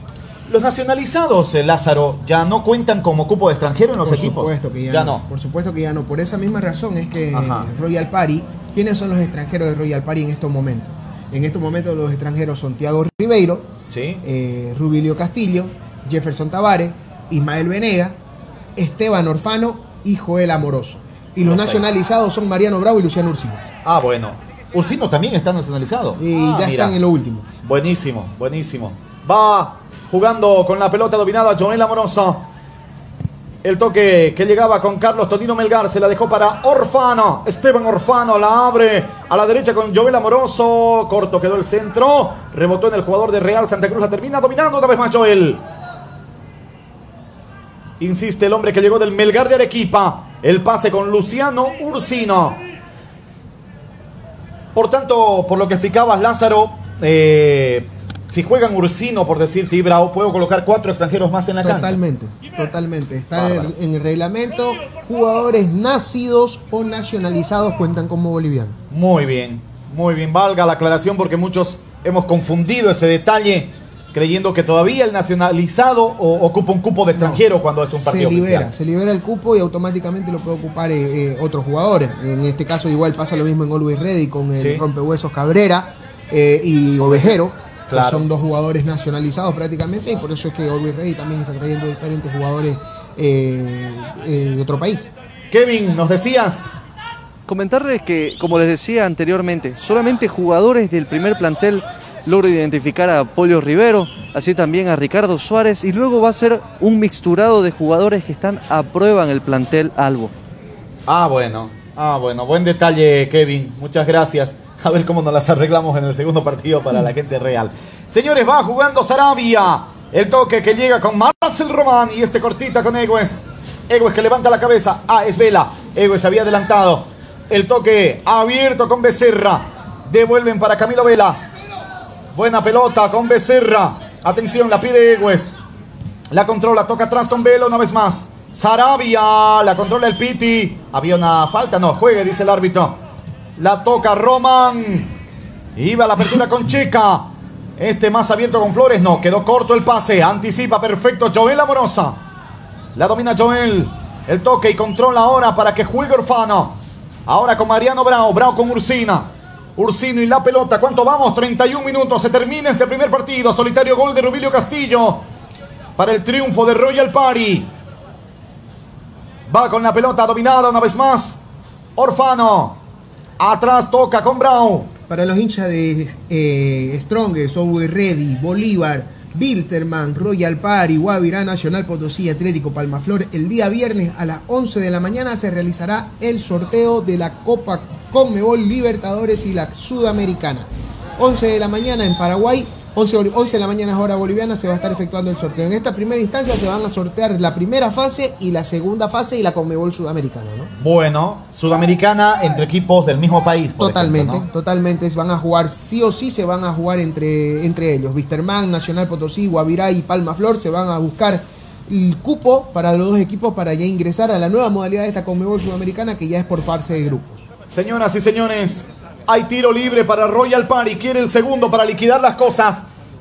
Los nacionalizados, Lázaro, ya no cuentan como cupo de extranjero en los equipos. Por supuesto que ya no. Por supuesto que ya no. Por esa misma razón es que Royal Party, ¿quiénes son los extranjeros de Royal Party en estos momentos? En estos momentos los extranjeros son Thiago Ribeiro, ¿sí? Rubilio Castillo, Jefferson Tavares, Ismael Venega, Esteban Orfano y Joel Amoroso. Y los nacionalizados son Mariano Bravo y Luciano Ursino. Ah, bueno. Ursino también está nacionalizado. Y ya están en lo último. Buenísimo, buenísimo. Va jugando con la pelota dominada Joel Amoroso. El toque que llegaba con Carlos Tonino Melgar se la dejó para Orfano. Esteban Orfano la abre a la derecha con Joel Amoroso. Corto quedó el centro. Rebotó en el jugador de Real Santa Cruz. La termina dominando una vez más Joel. Insiste el hombre que llegó del Melgar de Arequipa. El pase con Luciano Ursino. Por tanto, por lo que explicabas, Lázaro, si juegan Ursino, por decirte, y Bravo, puedo colocar 4 extranjeros más en la cancha. Totalmente. Está en el reglamento. Jugadores nacidos o nacionalizados cuentan como bolivianos. Muy bien. Valga la aclaración porque muchos hemos confundido ese detalle creyendo que todavía el nacionalizado ocupa un cupo de extranjero cuando es un partido oficial. Se libera el cupo y automáticamente lo puede ocupar otros jugadores. En este caso igual pasa lo mismo en Always Ready con el rompehuesos Cabrera y Ovejero. Claro. Son 2 jugadores nacionalizados prácticamente y por eso es que Always Ready también está trayendo diferentes jugadores de otro país. Kevin, nos decías... Comentarles que, como les decía anteriormente, solamente jugadores del primer plantel logro identificar a Pollo Rivero, así también a Ricardo Suárez, y luego va a ser un mixturado de jugadores que están a prueba en el plantel Albo. Bueno, buen detalle, Kevin, muchas gracias. A ver cómo nos las arreglamos en el segundo partido para la gente real. Señores, va jugando Sarabia, el toque que llega con Marcel Román y cortita con Egues. Egues que levanta la cabeza, es Vela, Egues había adelantado, el toque abierto con Becerra, devuelven para Camilo Vela. Buena pelota con Becerra. Atención, la pide Egues. La controla, toca atrás con Vela una vez más. Sarabia, la controla el Piti. Había una falta, no, juegue, dice el árbitro. La toca Román. Iba a la apertura con Checa. Más abierto con Flores, no, quedó corto el pase. Anticipa perfecto Joel Amorosa. La domina Joel. El toque y controla ahora para que juegue Orfano. Ahora con Mariano Bravo, Bravo con Ursino y la pelota. ¿Cuánto vamos? 31 minutos. Se termina este primer partido. Solitario gol de Rubilio Castillo para el triunfo de Royal Party. Va con la pelota dominada una vez más. Orfano. Atrás toca con Brown. Para los hinchas de Strongest, Always Ready, Bolívar, Bilsterman, Royal Party, Guavirá, Nacional Potosí, Atlético Palmaflor, el día viernes a las 11 de la mañana se realizará el sorteo de la Copa Conmebol Libertadores y la Sudamericana. 11 de la mañana en Paraguay, 11 de la mañana es hora boliviana, se va a estar efectuando el sorteo. En esta primera instancia se van a sortear la primera fase y la segunda fase y la Conmebol Sudamericana, ¿no? Bueno, Sudamericana entre equipos del mismo país, por Totalmente, ejemplo, ¿no? totalmente. Van a jugar, sí o sí se van a jugar entre ellos. Bilsterman, Nacional Potosí, Guavirá y Palmaflor se van a buscar el cupo para los dos equipos para ya ingresar a la nueva modalidad de esta Conmebol Sudamericana, que ya es por fase de grupos. Señoras y señores, hay tiro libre para Royal Party. Quiere el segundo para liquidar las cosas.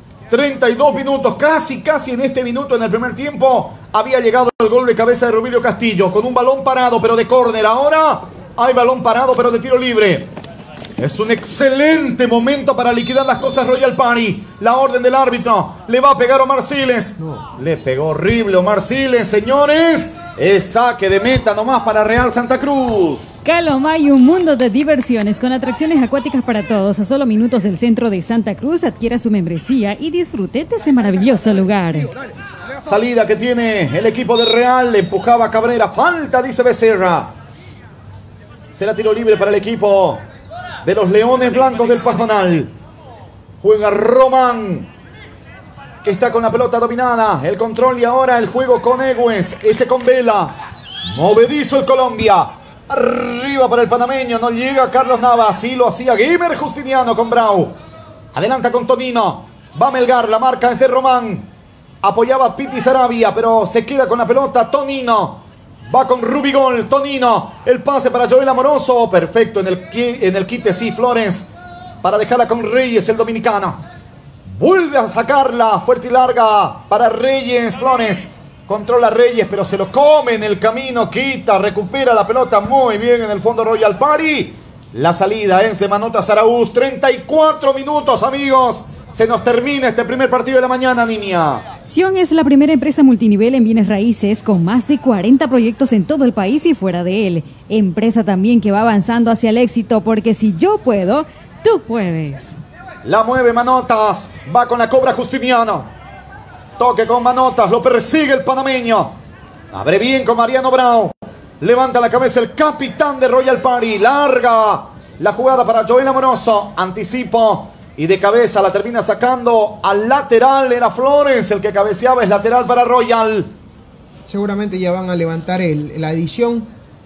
32 minutos, casi en este minuto en el primer tiempo había llegado el gol de cabeza de Rubilio Castillo con un balón parado pero de córner. Ahora hay balón parado pero de tiro libre. Es un excelente momento para liquidar las cosas Royal Party. La orden del árbitro. Le va a pegar Omar Siles. No. Le pegó horrible Omar Siles, señores. Es saque de meta nomás para Real Santa Cruz. Calomay, un mundo de diversiones con atracciones acuáticas para todos. A solo minutos del centro de Santa Cruz, adquiera su membresía y disfrute de este maravilloso lugar. Salida que tiene el equipo de Real. Le empujaba Cabrera. Falta, dice Becerra. Será tiro libre para el equipo de los Leones Blancos del Pajonal. Juega Román, que está con la pelota dominada. El control y ahora el juego con Egues. Con Vela. Movedizo el Colombia. Arriba para el panameño. No llega Carlos Navas. Sí lo hacía Guimer Justiniano con Brau. Adelanta con Tonino. Va Melgar. La marca es de Román. Apoyaba Piti Sarabia, pero se queda con la pelota Tonino. Va con Rubigol, Tonino. El pase para Joel Amoroso. Perfecto en el quite, sí, Flores. Para dejarla con Reyes, el dominicano. Vuelve a sacarla. Fuerte y larga para Reyes. Flores controla a Reyes, pero se lo come en el camino. Quita, recupera la pelota muy bien en el fondo Royal Party. La salida es de Manota Zaraúz. 34 minutos, amigos. Se nos termina este primer partido de la mañana, niña. Sion es la primera empresa multinivel en bienes raíces con más de 40 proyectos en todo el país y fuera de él. Empresa también que va avanzando hacia el éxito, porque si yo puedo, tú puedes. La mueve Manotas. Va con la cobra Justiniano. Toque con Manotas. Lo persigue el panameño. Abre bien con Mariano Brau. Levanta la cabeza el capitán de Royal Party. Larga la jugada para Joel Amoroso. Anticipo. Y de cabeza la termina sacando al lateral. Era Flores el que cabeceaba. Es lateral para Royal. Seguramente ya van a levantar la edición.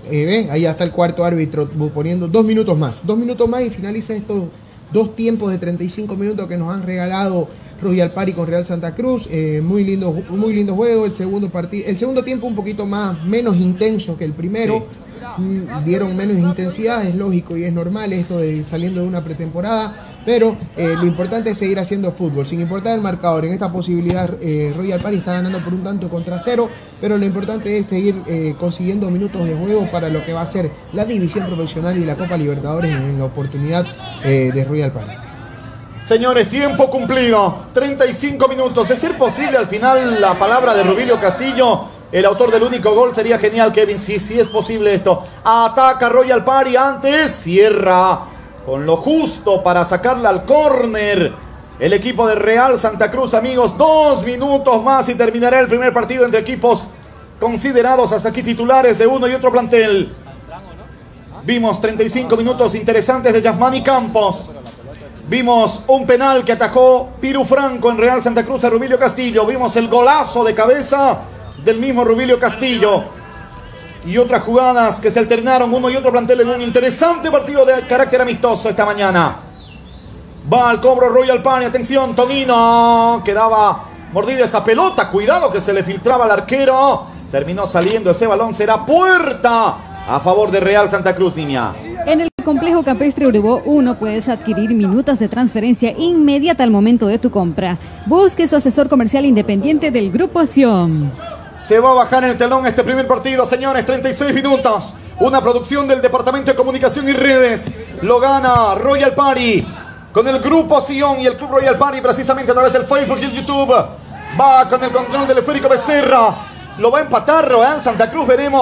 Ahí está el cuarto árbitro poniendo 2 minutos más. 2 minutos más y finaliza estos 2 tiempos de 35 minutos que nos han regalado Royal Party con Real Santa Cruz. Muy lindo juego. El segundo tiempo un poquito menos intenso que el primero. Sí. Dieron menos intensidad, es lógico y es normal esto de saliendo de una pretemporada. Pero lo importante es seguir haciendo fútbol, sin importar el marcador. En esta posibilidad Royal Party está ganando por 1-0, pero lo importante es seguir consiguiendo minutos de juego para lo que va a ser la división profesional y la Copa Libertadores en la oportunidad de Royal Party. Señores, tiempo cumplido, 35 minutos. De ser posible al final la palabra de Rubilio Castillo, el autor del único gol, sería genial, Kevin, si es posible esto. Ataca Royal Party, antes cierra con lo justo para sacarla al córner. El equipo de Real Santa Cruz, amigos. 2 minutos más y terminará el primer partido entre equipos considerados hasta aquí titulares de uno y otro plantel. Vimos 35 minutos interesantes de Yasmani Campos. Vimos un penal que atajó Piru Franco en Real Santa Cruz a Rubilio Castillo. Vimos el golazo de cabeza del mismo Rubilio Castillo. Y otras jugadas que se alternaron uno y otro plantel en un interesante partido de carácter amistoso esta mañana. Va al cobro Royal Party, atención, Tonino. Quedaba mordida esa pelota, cuidado que se le filtraba al arquero. Terminó saliendo ese balón, será puerta a favor de Real Santa Cruz, niña. En el complejo campestre Uribó 1 puedes adquirir minutos de transferencia inmediata al momento de tu compra. Busque su asesor comercial independiente del Grupo Sion. Se va a bajar el telón este primer partido, señores. 36 minutos. Una producción del Departamento de Comunicación y Redes. Lo gana Royal Party con el Grupo Sion y el Club Royal Party, precisamente a través del Facebook y el YouTube. Va con el control del esférico Becerra. Lo va a empatar Real Santa Cruz. Veremos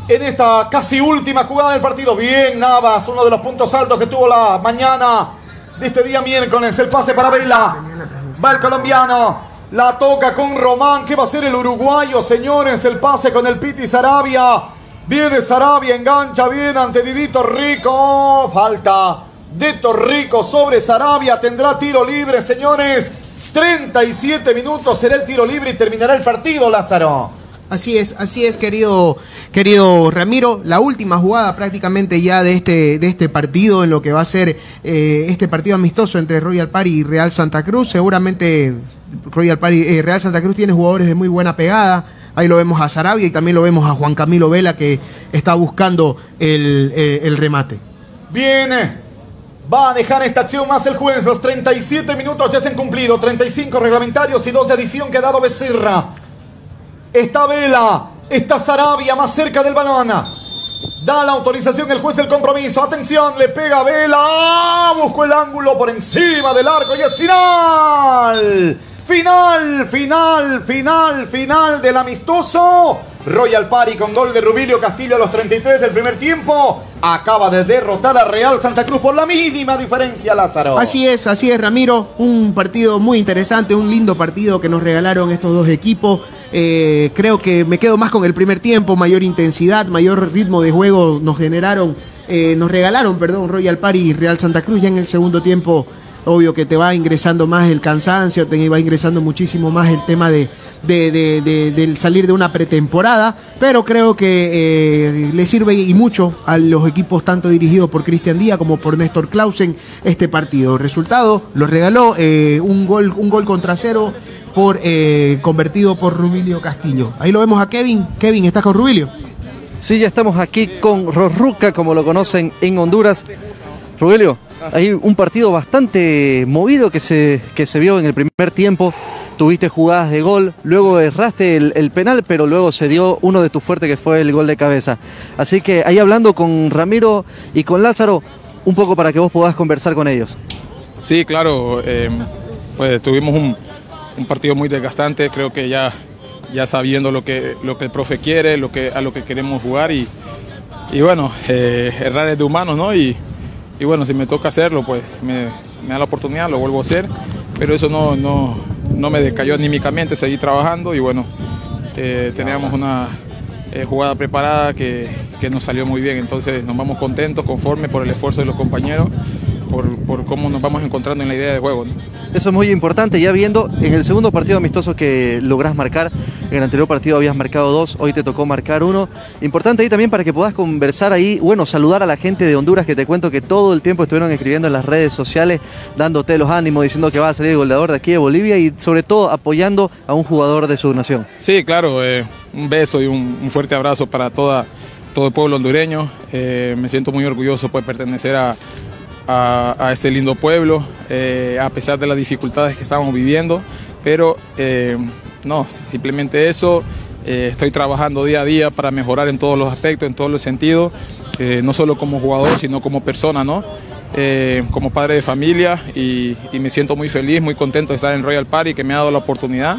en esta casi última jugada del partido. Bien, Navas, uno de los puntos altos que tuvo la mañana de este día miércoles. El pase para Vela. Va el colombiano. La toca con Román. ¿Qué va a hacer el uruguayo, señores? El pase con el Piti Sarabia. Viene Sarabia, engancha bien ante Didi Torrico. Falta de Torrico sobre Sarabia. Tendrá tiro libre, señores. 37 minutos será el tiro libre y terminará el partido, Lázaro. Así es, querido Ramiro. La última jugada prácticamente ya de este partido, en lo que va a ser este partido amistoso entre Royal Party y Real Santa Cruz. Seguramente Real Santa Cruz tiene jugadores de muy buena pegada. Ahí lo vemos a Sarabia y también lo vemos a Juan Camilo Vela, que está buscando el remate. Viene. Va a dejar esta acción más el juez. Los 37 minutos ya se han cumplido. 35 reglamentarios y 2 de adición que ha dado Becerra. Está Vela. Está Sarabia más cerca del balón. Da la autorización el juez del compromiso. Atención, le pega a Vela. Buscó el ángulo por encima del arco y es final. Final del amistoso. Royal Party con gol de Rubilio Castillo a los 33 del primer tiempo. Acaba de derrotar a Real Santa Cruz por la mínima diferencia, Lázaro. Así es, Ramiro. Un partido muy interesante, un lindo partido que nos regalaron estos dos equipos. Creo que me quedo más con el primer tiempo. Mayor intensidad, mayor ritmo de juego nos regalaron, Royal Party y Real Santa Cruz. Ya en el segundo tiempo, obvio que te va ingresando más el cansancio, te va ingresando muchísimo más el tema del salir de una pretemporada, pero creo que le sirve y mucho a los equipos tanto dirigidos por Cristian Díaz como por Néstor Clausen este partido. El resultado lo regaló un gol contra cero convertido por Rubilio Castillo. Ahí lo vemos a Kevin. Kevin, ¿estás con Rubilio? Sí, ya estamos aquí con Rorruca, como lo conocen en Honduras. Rubilio, hay un partido bastante movido que se vio en el primer tiempo. Tuviste jugadas de gol, luego erraste el penal, pero luego se dio uno de tus fuertes, que fue el gol de cabeza. Así que ahí hablando con Ramiro y con Lázaro, un poco para que vos podás conversar con ellos. Sí, claro, pues tuvimos un partido muy desgastante. Creo que ya sabiendo lo que el profe quiere, a lo que queremos jugar y bueno, errar es de humanos, ¿no? Y bueno, si me toca hacerlo, pues me da la oportunidad, lo vuelvo a hacer, pero eso no me decayó anímicamente, seguí trabajando y bueno, teníamos una jugada preparada que nos salió muy bien, entonces nos vamos contentos, conformes por el esfuerzo de los compañeros, por cómo nos vamos encontrando en la idea de juego, ¿no? Eso es muy importante, ya viendo en el segundo partido amistoso que lográs marcar. En el anterior partido habías marcado 2, hoy te tocó marcar 1. Importante ahí también para que puedas conversar ahí, bueno, saludar a la gente de Honduras, que te cuento que todo el tiempo estuvieron escribiendo en las redes sociales, dándote los ánimos, diciendo que va a salir el goleador de aquí de Bolivia y sobre todo apoyando a un jugador de su nación. Sí, claro, un beso y un fuerte abrazo para todo el pueblo hondureño. Me siento muy orgulloso por pertenecer a este lindo pueblo, a pesar de las dificultades que estamos viviendo, pero no, simplemente eso. Estoy trabajando día a día para mejorar en todos los aspectos, en todos los sentidos, no solo como jugador, sino como persona, ¿no? Como padre de familia y me siento muy feliz, muy contento de estar en Royal Party, que me ha dado la oportunidad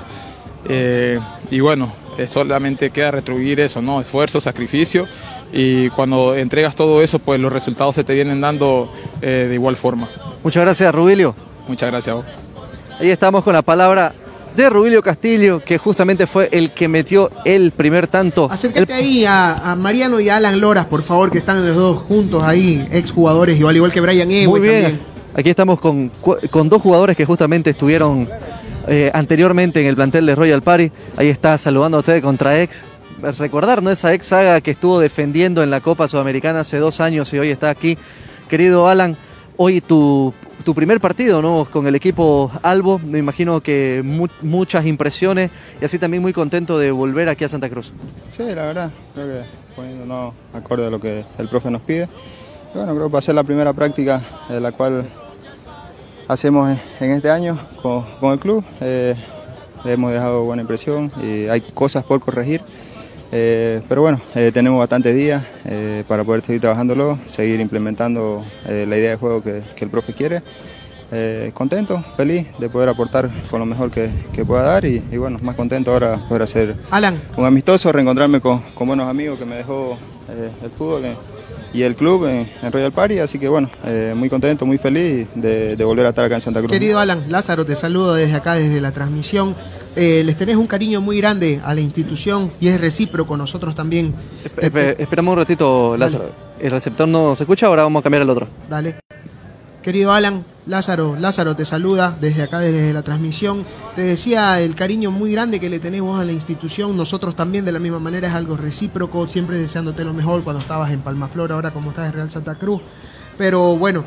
y bueno, solamente queda retribuir eso, ¿no? Esfuerzo, sacrificio. Y cuando entregas todo eso, pues los resultados se te vienen dando de igual forma. Muchas gracias, Rubilio. Muchas gracias a vos. Ahí estamos con la palabra de Rubilio Castillo, que justamente fue el que metió el primer tanto. Acércate ahí a Mariano y a Alan Loras, por favor, que están los dos juntos ahí, exjugadores, igual que Brian Ewell. Muy bien. También. Aquí estamos con 2 jugadores que justamente estuvieron anteriormente en el plantel de Royal Party. Ahí está saludando a ustedes contra ex. Recordar, ¿no? Esa ex saga que estuvo defendiendo en la Copa Sudamericana hace 2 años y hoy está aquí. Querido Alan, hoy tu primer partido, ¿no? Con el equipo Albo, me imagino que muchas impresiones y así también muy contento de volver aquí a Santa Cruz. Sí, la verdad, creo que poniéndonos acorde a lo que el profe nos pide. Y bueno, creo que va a ser la primera práctica la cual hacemos en este año con el club. Hemos dejado buena impresión y hay cosas por corregir. Pero bueno, tenemos bastantes días para poder seguir trabajándolo, seguir implementando la idea de juego que el profe quiere. contento, feliz de poder aportar con lo mejor que pueda dar y bueno, más contento ahora poder hacer Alan, un amistoso, reencontrarme con buenos amigos que me dejó el fútbol y el club en Royal Party, así que bueno, muy contento, muy feliz de volver a estar acá en Santa Cruz. querido Alan, Lázaro te saludo desde acá, desde la transmisión. Les tenés un cariño muy grande a la institución y es recíproco, nosotros también. Esperamos un ratito, Lázaro. El receptor no se escucha, ahora vamos a cambiar al otro. Dale. Querido Alan, Lázaro te saluda desde acá, desde la transmisión. Te decía el cariño muy grande que le tenés vos a la institución, nosotros también de la misma manera, es algo recíproco, siempre deseándote lo mejor cuando estabas en Palmaflor, ahora como estás en Real Santa Cruz. Pero bueno,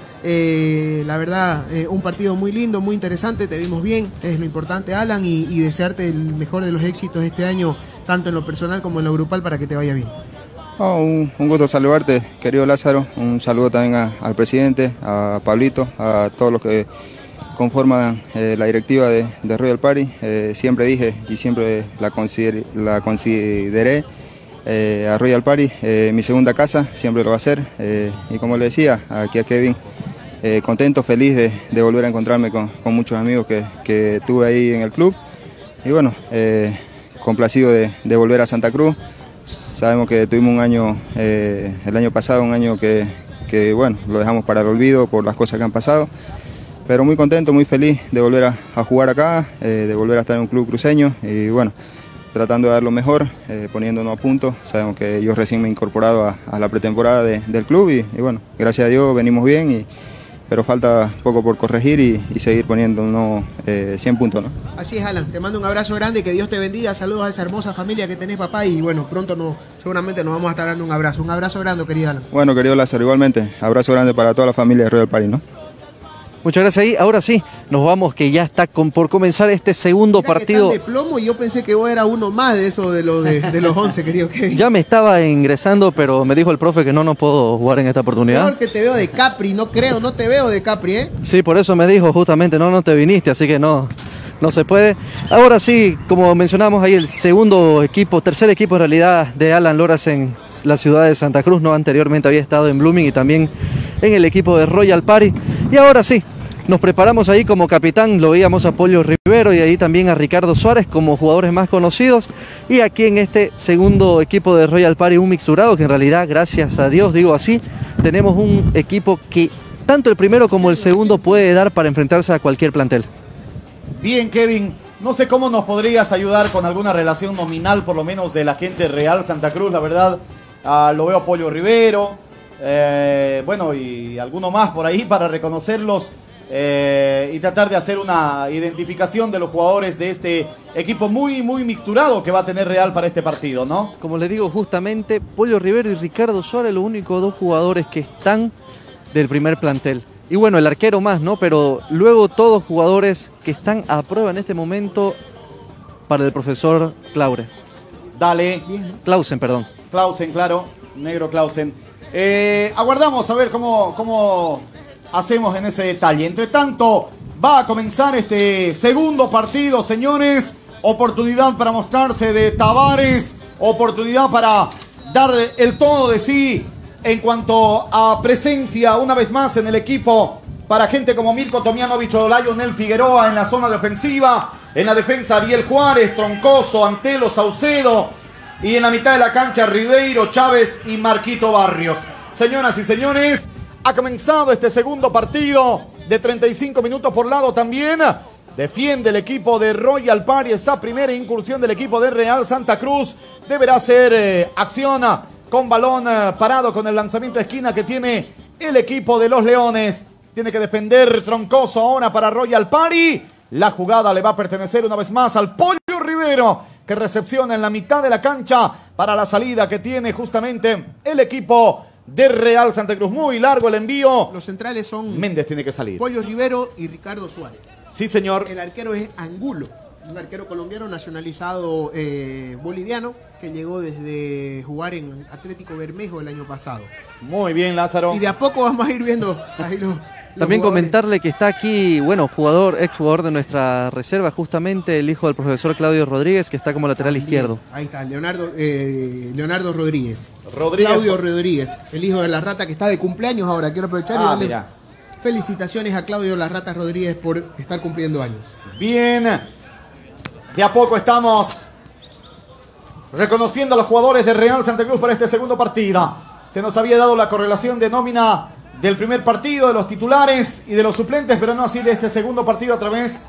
la verdad, un partido muy lindo, muy interesante, te vimos bien, es lo importante, Alan, y desearte el mejor de los éxitos este año, tanto en lo personal como en lo grupal, para que te vaya bien. Oh, un gusto saludarte, querido Lázaro, un saludo también al presidente, a Pablito, a todos los que conforman la directiva de Royal Party. Siempre dije y siempre la consideré a Royal Party mi segunda casa, siempre lo va a ser. Y como le decía aquí a Kevin, contento, feliz de volver a encontrarme con muchos amigos que tuve ahí en el club. Y bueno, complacido de volver a Santa Cruz. Sabemos que tuvimos un año, el año pasado, un año que bueno, lo dejamos para el olvido por las cosas que han pasado. Pero muy contento, muy feliz de volver a jugar acá, de volver a estar en un club cruceño y bueno, tratando de dar lo mejor, poniéndonos a punto. Sabemos que yo recién me he incorporado a la pretemporada del club y bueno, gracias a Dios venimos bien, pero falta poco por corregir y seguir poniéndonos 100 puntos, ¿no? Así es, Alan, te mando un abrazo grande, que Dios te bendiga, saludos a esa hermosa familia que tenés, papá, y bueno, pronto seguramente nos vamos a estar dando un abrazo grande, querido Alan. Bueno, querido Lázaro, igualmente, abrazo grande para toda la familia de Royal Party, ¿no? Muchas gracias ahí. Ahora sí, nos vamos, que ya está por comenzar este segundo Mira partido. Que están de plomo y yo pensé que vos eras uno más de eso de los 11, querido Kevin. Ya me estaba ingresando, pero me dijo el profe que no puedo jugar en esta oportunidad. Mejor que te veo de Capri, no te veo de Capri, ¿eh? Sí, por eso me dijo justamente, no te viniste, así que no se puede. Ahora sí, como mencionamos ahí, el tercer equipo en realidad de Alan Loras en la ciudad de Santa Cruz, no, anteriormente había estado en Blooming y también en el equipo de Royal Party. Y ahora sí, nos preparamos ahí como capitán, lo veíamos a Pollo Rivero y ahí también a Ricardo Suárez como jugadores más conocidos. Y aquí en este segundo equipo de Royal Party, un mixturado que en realidad, gracias a Dios, digo así, tenemos un equipo que tanto el primero como el segundo puede dar para enfrentarse a cualquier plantel. Bien, Kevin, no sé cómo nos podrías ayudar con alguna relación nominal, por lo menos de la gente Real Santa Cruz, la verdad. Lo veo a Pollo Rivero, bueno, y alguno más por ahí para reconocerlos. Y tratar de hacer una identificación de los jugadores de este equipo muy mixturado que va a tener Real para este partido, ¿no? Como les digo, justamente Pollo Rivero y Ricardo Suárez, los únicos dos jugadores que están del primer plantel. Y bueno, el arquero más, ¿no? Pero luego todos jugadores que están a prueba en este momento para el profesor Claure. Dale. Clausen, perdón. Clausen, claro. Negro Clausen. Aguardamos a ver cómo hacemos en ese detalle. Entre tanto, va a comenzar este segundo partido, señores. Oportunidad para mostrarse de Tavares. Oportunidad para dar el tono de sí en cuanto a presencia una vez más en el equipo para gente como Mirko Tomianovic o Lionel Figueroa en la zona de ofensiva. En la defensa Ariel Juárez, Troncoso, Antelo, Saucedo. Y en la mitad de la cancha Ribeiro, Chávez y Marquito Barrios. Señoras y señores, ha comenzado este segundo partido de 35 minutos por lado también. Defiende el equipo de Royal Party. Esa primera incursión del equipo de Real Santa Cruz deberá ser acción con balón parado con el lanzamiento de esquina que tiene el equipo de los Leones. Tiene que defender Troncoso ahora para Royal Party. La jugada le va a pertenecer una vez más al Pollo Rivero, que recepciona en la mitad de la cancha para la salida que tiene justamente el equipo de Real Santa Cruz. Muy largo el envío. Los centrales son Méndez, tiene que salir. Pollo Rivero y Ricardo Suárez. Sí, señor. El arquero es Angulo, un arquero colombiano nacionalizado boliviano que llegó desde jugar en Atlético Bermejo el año pasado. Muy bien, Lázaro. Y de a poco vamos a ir viendo ahí los también jugadores. comentarle que está aquí, bueno, exjugador de nuestra reserva, justamente el hijo del profesor Claudio Rodríguez, que está como lateral izquierdo. Ahí está, Leonardo Rodríguez. Claudio Rodríguez, el hijo de la rata que está de cumpleaños ahora. Quiero aprovechar y darle felicitaciones a Claudio Las Ratas Rodríguez por estar cumpliendo años. Bien, de a poco estamos reconociendo a los jugadores de Real Santa Cruz para este segundo partido. Se nos había dado la correlación de nómina del primer partido, de los titulares y de los suplentes, pero no así de este segundo partido a través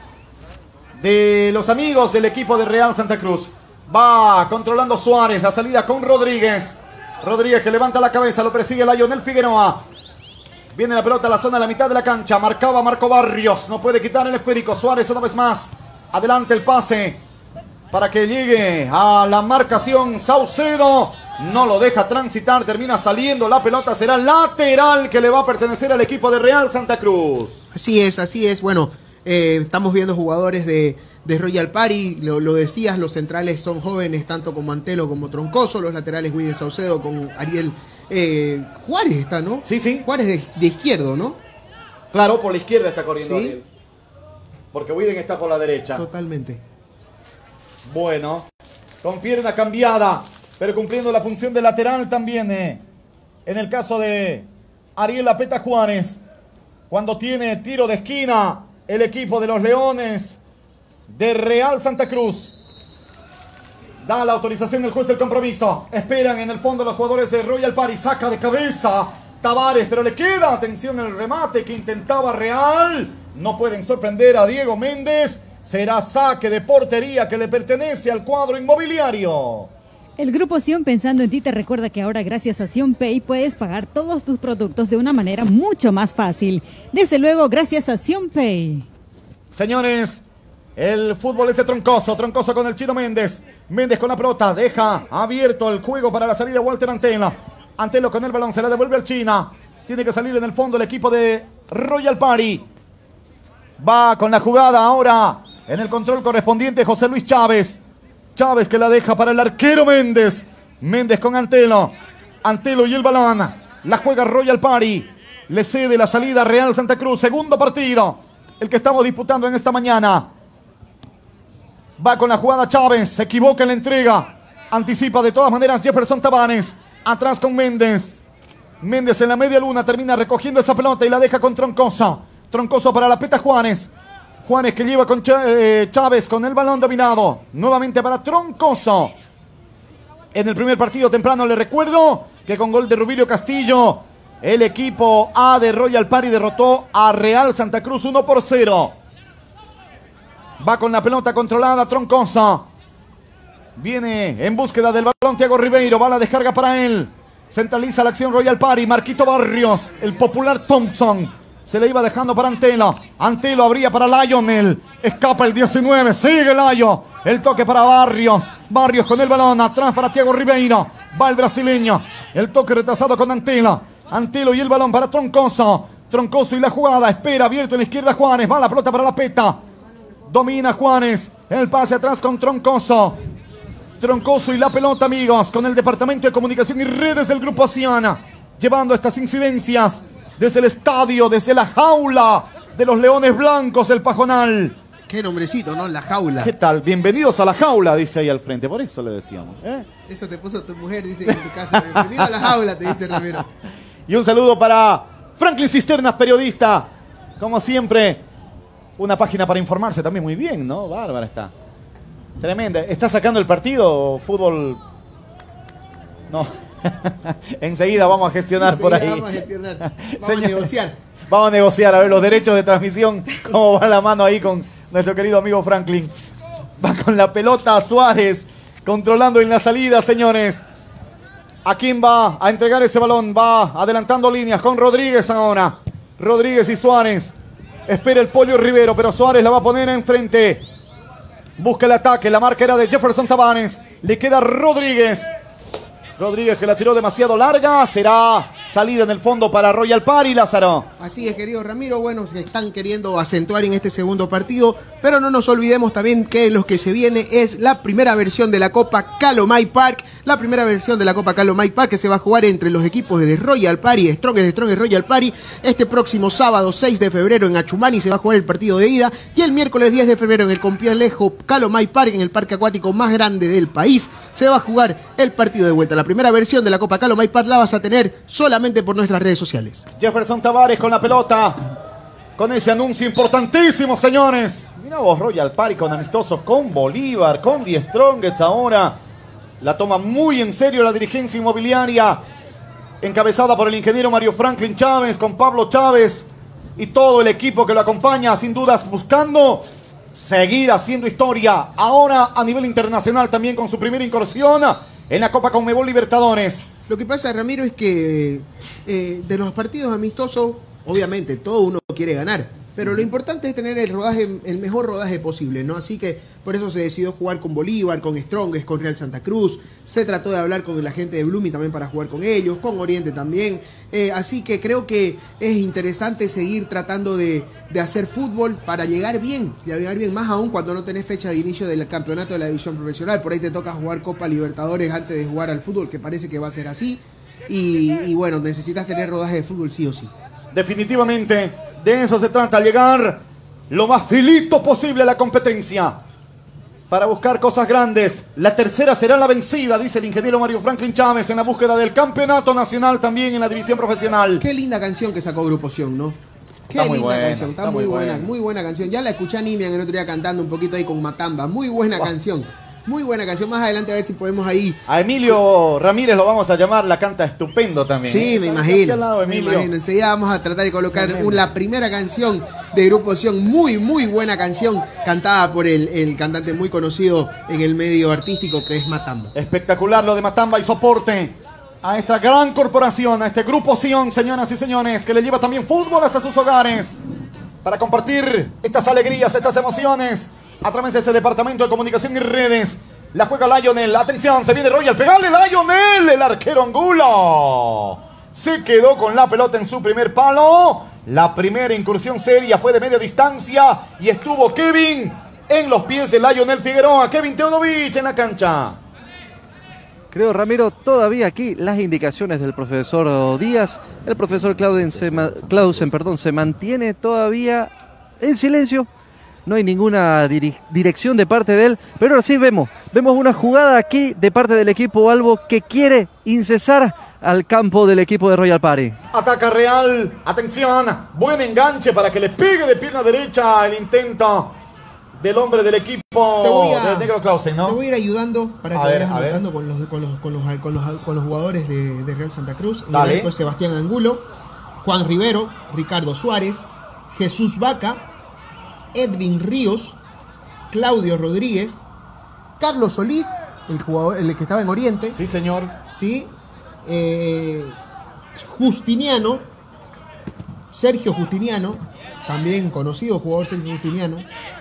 de los amigos del equipo de Real Santa Cruz. Va controlando Suárez, la salida con Rodríguez. Rodríguez que levanta la cabeza, lo persigue Lionel Figueroa. Viene la pelota a la zona de la mitad de la cancha. Marcaba Marco Barrios, no puede quitar el esférico. Suárez una vez más. Adelante el pase para que llegue a la marcación Saucedo. No lo deja transitar, termina saliendo la pelota. Será lateral que le va a pertenecer al equipo de Real Santa Cruz. Así es. Bueno, estamos viendo jugadores de Royal Party, lo decías, los centrales son jóvenes, tanto como Antelo como Troncoso, los laterales Wilder Saucedo con Ariel Juárez está, ¿no? Sí. Juárez de izquierdo, ¿no? Claro, por la izquierda está corriendo ¿Sí? Ariel. Porque Widen está por la derecha. Totalmente. Bueno, con pierna cambiada, pero cumpliendo la función de lateral también. En el caso de Ariel Lapeta Juárez, cuando tiene tiro de esquina, el equipo de los Leones de Real Santa Cruz. Da la autorización del juez del compromiso. Esperan en el fondo los jugadores de Royal Party. Saca de cabeza Tavares, pero le queda atención el remate que intentaba Real. No pueden sorprender a Diego Méndez. Será saque de portería que le pertenece al cuadro inmobiliario. El Grupo Sion, pensando en ti, te recuerda que ahora gracias a Sion Pay puedes pagar todos tus productos de una manera mucho más fácil. Desde luego, gracias a Sion Pay. Señores, el fútbol es de Troncoso. Troncoso con el Chino Méndez. Méndez con la pelota. Deja abierto el juego para la salida de Walter Antelo. Antelo con el balón. Se la devuelve al China. Tiene que salir en el fondo el equipo de Royal Party. Va con la jugada ahora. En el control correspondiente José Luis Chávez. Chávez que la deja para el arquero Méndez. Méndez con Antelo. Antelo y el balón. La juega Royal Party. Le cede la salida Real Santa Cruz. Segundo partido. El que estamos disputando en esta mañana. Va con la jugada Chávez. Se equivoca en la entrega. Anticipa de todas maneras Jefferson Tabanes. Atrás con Méndez. Méndez en la media luna. Termina recogiendo esa pelota y la deja con Troncoso. Troncoso para Lapeta Juárez. Juárez que lleva con Chávez con el balón dominado. Nuevamente para Troncoso. En el primer partido temprano le recuerdo que con gol de Rubilio Castillo, el equipo A de Royal Party derrotó a Real Santa Cruz 1-0. Va con la pelota controlada Troncoso. Viene en búsqueda del balón Thiago Ribeiro. Va la descarga para él. Centraliza la acción Royal Party. Marquito Barrios, el popular Thompson. Se le iba dejando para Antelo. Antelo abría para Lionel. Escapa el 19. Sigue Layo. El toque para Barrios. Barrios con el balón. Atrás para Thiago Ribeiro. Va el brasileño. El toque retrasado con Antelo. Antelo y el balón para Troncoso. Troncoso y la jugada. Espera abierto en la izquierda Juárez. Va la pelota para Lapeta. Domina Juárez. El pase atrás con Troncoso. Troncoso y la pelota, amigos. Con el Departamento de Comunicación y Redes del Grupo Asiana. Llevando estas incidencias desde el estadio, desde la jaula de los Leones Blancos del Pajonal. Qué nombrecito, ¿no? La jaula. ¿Qué tal? Bienvenidos a la jaula, dice ahí al frente. Por eso le decíamos. Eso te puso tu mujer, dice en tu casa. Bienvenido a la jaula, te dice Ramiro. Y un saludo para Franklin Cisternas, periodista. Como siempre, una página para informarse también muy bien, ¿no? Bárbara está. Tremenda. ¿Está sacando el partido? Fútbol. No. Enseguida vamos a gestionar por ahí. Vamos a gestionar. Vamos a negociar. Vamos a negociar, a ver los derechos de transmisión, cómo va la mano ahí con nuestro querido amigo Franklin. Va con la pelota Suárez, controlando en la salida, señores. ¿A quién va a entregar ese balón? Va adelantando líneas con Rodríguez ahora. Rodríguez y Suárez. Espera el Pollo Rivero, pero Suárez la va a poner enfrente. Busca el ataque, la marca era de Jefferson Tabanes. Le queda Rodríguez. Rodríguez que la tiró demasiado larga. Será salida en el fondo para Royal Party, Lázaro. Así es, querido Ramiro. Bueno, se están queriendo acentuar en este segundo partido, pero no nos olvidemos también que lo que se viene es la primera versión de la Copa Calomay Park. La primera versión de la Copa Calomay Park que se va a jugar entre los equipos de Royal Party, Strongest Royal Party. Este próximo sábado 6 de febrero en Achumani se va a jugar el partido de ida. Y el miércoles 10 de febrero en el complejo Calomay Park, en el parque acuático más grande del país, se va a jugar el partido de vuelta. La primera versión de la Copa Calomay Park la vas a tener solamente por nuestras redes sociales. Jefferson Tabares con la pelota. con ese anuncio importantísimo, señores. Mira vos, Royal Party con amistosos con Bolívar, con Die Strongest ahora. La toma muy en serio la dirigencia inmobiliaria, encabezada por el ingeniero Mario Franklin Chávez, con Pablo Chávez y todo el equipo que lo acompaña, sin dudas buscando seguir haciendo historia. Ahora a nivel internacional también con su primera incursión en la Copa Conmebol Libertadores. Lo que pasa, Ramiro, es que de los partidos amistosos, obviamente todo uno quiere ganar, pero lo importante es tener el mejor rodaje posible, ¿no? Así que por eso se decidió jugar con Bolívar, con Strongest, con Real Santa Cruz. Se trató de hablar con la gente de Blooming también para jugar con ellos, con Oriente también. Así que creo que es interesante seguir tratando de hacer fútbol para llegar bien, más aún cuando no tenés fecha de inicio del campeonato de la división profesional. Por ahí te toca jugar Copa Libertadores antes de jugar al fútbol, que parece que va a ser así. Y bueno, necesitas tener rodaje de fútbol sí o sí. Definitivamente, de eso se trata, llegar lo más filito posible a la competencia para buscar cosas grandes. La tercera será la vencida, dice el ingeniero Mario Franklin Chávez, en la búsqueda del campeonato nacional también en la división profesional. Qué linda canción que sacó Grupo Sion, ¿no? Qué linda canción, está muy buena canción. Ya la escuché a Nimian el otro día cantando un poquito ahí con Matamba, muy buena canción. Muy buena canción, más adelante a ver si podemos ahí. A Emilio Ramírez lo vamos a llamar, la canta estupendo también. Sí, me imagino. Enseguida vamos a tratar de colocar la primera canción de Grupo Sion, muy buena canción, cantada por el cantante muy conocido en el medio artístico que es Matamba. Espectacular lo de Matamba y soporte a esta gran corporación, a este Grupo Sion, señoras y señores, que le lleva también fútbol hasta sus hogares para compartir estas alegrías, estas emociones a través de este departamento de comunicación y redes. La juega Lionel, atención, se viene Royal, pegale Lionel, el arquero Angulo se quedó con la pelota en su primer palo. La primera incursión seria fue de media distancia y estuvo Kevin en los pies de Lionel Figueroa. Kevin Teodovich en la cancha. Creo, Ramiro, todavía aquí las indicaciones del profesor Díaz. El profesor Clausen, se mantiene todavía en silencio. No hay ninguna dirección de parte de él, pero ahora sí vemos una jugada aquí de parte del equipo Albo que quiere incesar al campo del equipo de Royal Party. Ataca Real, atención, buen enganche para que le pegue de pierna derecha el intento del hombre del equipo del negro Clausen, ¿no? Te voy a ir ayudando para que vayas anotando con los jugadores de Real Santa Cruz. Dale. Sebastián Angulo, Juan Rivero, Ricardo Suárez, Jesús Vaca, Edwin Ríos, Claudio Rodríguez, Carlos Solís, el que estaba en Oriente. Sí, señor. Sí. Justiniano, Sergio Justiniano, también conocido jugador Sergio Justiniano.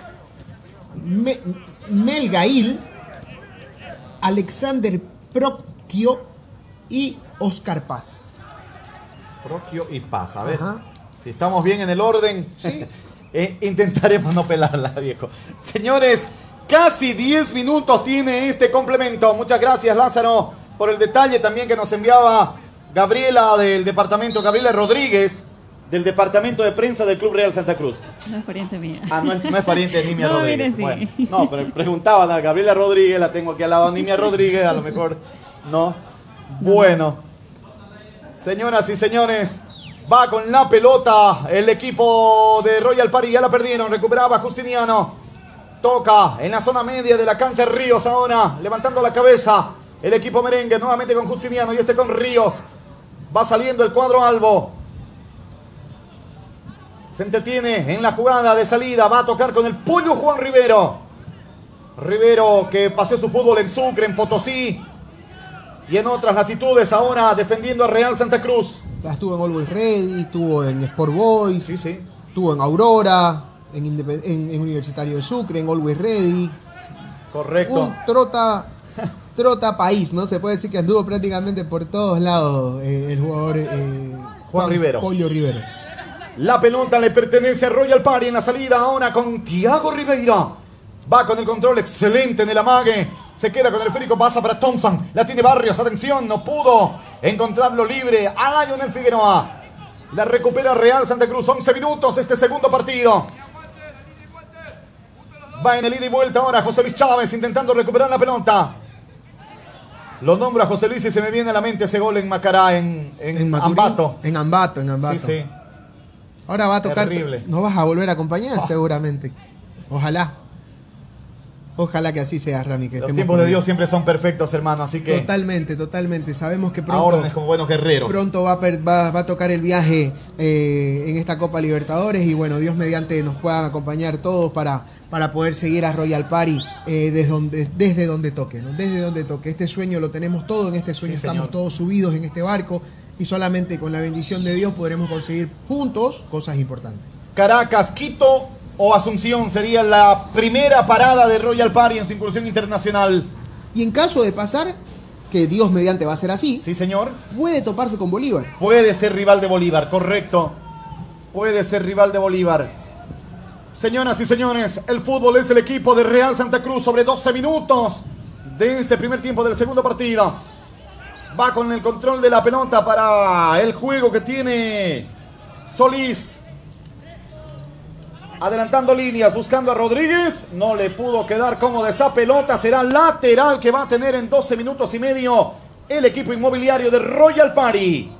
Mel Gail, Alexander Procchio y Oscar Paz. Procchio y Paz, a ver. Si estamos bien en el orden. Sí. Intentaremos no pelarla, viejo. Señores, casi 10 minutos tiene este complemento. Muchas gracias, Lázaro, por el detalle también que nos enviaba Gabriela Rodríguez, del departamento de prensa del Club Real Santa Cruz. No es pariente mía. No es pariente de Nimia Rodríguez. Sí. Bueno, no, pero preguntaban a Gabriela Rodríguez, la tengo aquí al lado, Nimia Rodríguez, a lo mejor no. Bueno, señoras y señores, va con la pelota el equipo de Royal Party, ya la perdieron, recuperaba Justiniano. Toca en la zona media de la cancha Ríos ahora, levantando la cabeza. El equipo merengue nuevamente con Justiniano y con Ríos. Va saliendo el cuadro Albo. Se entretiene en la jugada de salida, va a tocar con el Pollo Juan Rivero. Rivero que paseó su fútbol en Sucre, en Potosí y en otras latitudes, ahora defendiendo a Real Santa Cruz. Estuvo en Always Ready, estuvo en Sport Boys, sí. Estuvo en Aurora, en Universitario de Sucre, en Always Ready. Correcto. Un trota país, ¿no? Se puede decir que anduvo prácticamente por todos lados el jugador Juan Rivero. Pollo Rivero. La pelota le pertenece a Royal Party en la salida ahora con Thiago Ribeira. Va con el control excelente en el amague. Se queda con el esférico, pasa para Thompson. La tiene Barrios, atención, no pudo encontrarlo libre a Lionel Figueroa. La recupera Real Santa Cruz, 11 minutos este segundo partido. Va en el ida y vuelta ahora José Luis Chávez intentando recuperar la pelota. Lo nombro a José Luis y se me viene a la mente ese gol en Macará, en Ambato. En Ambato. Sí. Ahora va a tocar. Terrible. No vas a volver a acompañar, seguramente. Ojalá. Ojalá que así sea, Rami. Que Los tiempos de Dios siempre son perfectos, hermano, así que... Totalmente, totalmente. Sabemos que a pronto... órdenes como buenos guerreros. Pronto va a tocar el viaje en esta Copa Libertadores y bueno, Dios mediante nos puedan acompañar todos para poder seguir a Royal Party desde donde toque, ¿no? Desde donde toque. Este sueño lo tenemos todo, en este sueño Sí, estamos señor. todos subidos en este barco y solamente con la bendición de Dios podremos conseguir juntos cosas importantes. Caracas, Quito o Asunción sería la primera parada de Royal Party en su incursión internacional. Y en caso de pasar, que Dios mediante va a ser así, Sí, señor. puede toparse con Bolívar. Puede ser rival de Bolívar, correcto. Puede ser rival de Bolívar. Señoras y señores, el fútbol es el equipo de Real Santa Cruz sobre 12 minutos de este primer tiempo del segundo partido. Va con el control de la pelota para el juego que tiene Solís. Adelantando líneas, buscando a Rodríguez. No le pudo quedar cómoda esa pelota. Será lateral que va a tener en 12 minutos y medio el equipo inmobiliario de Royal Party.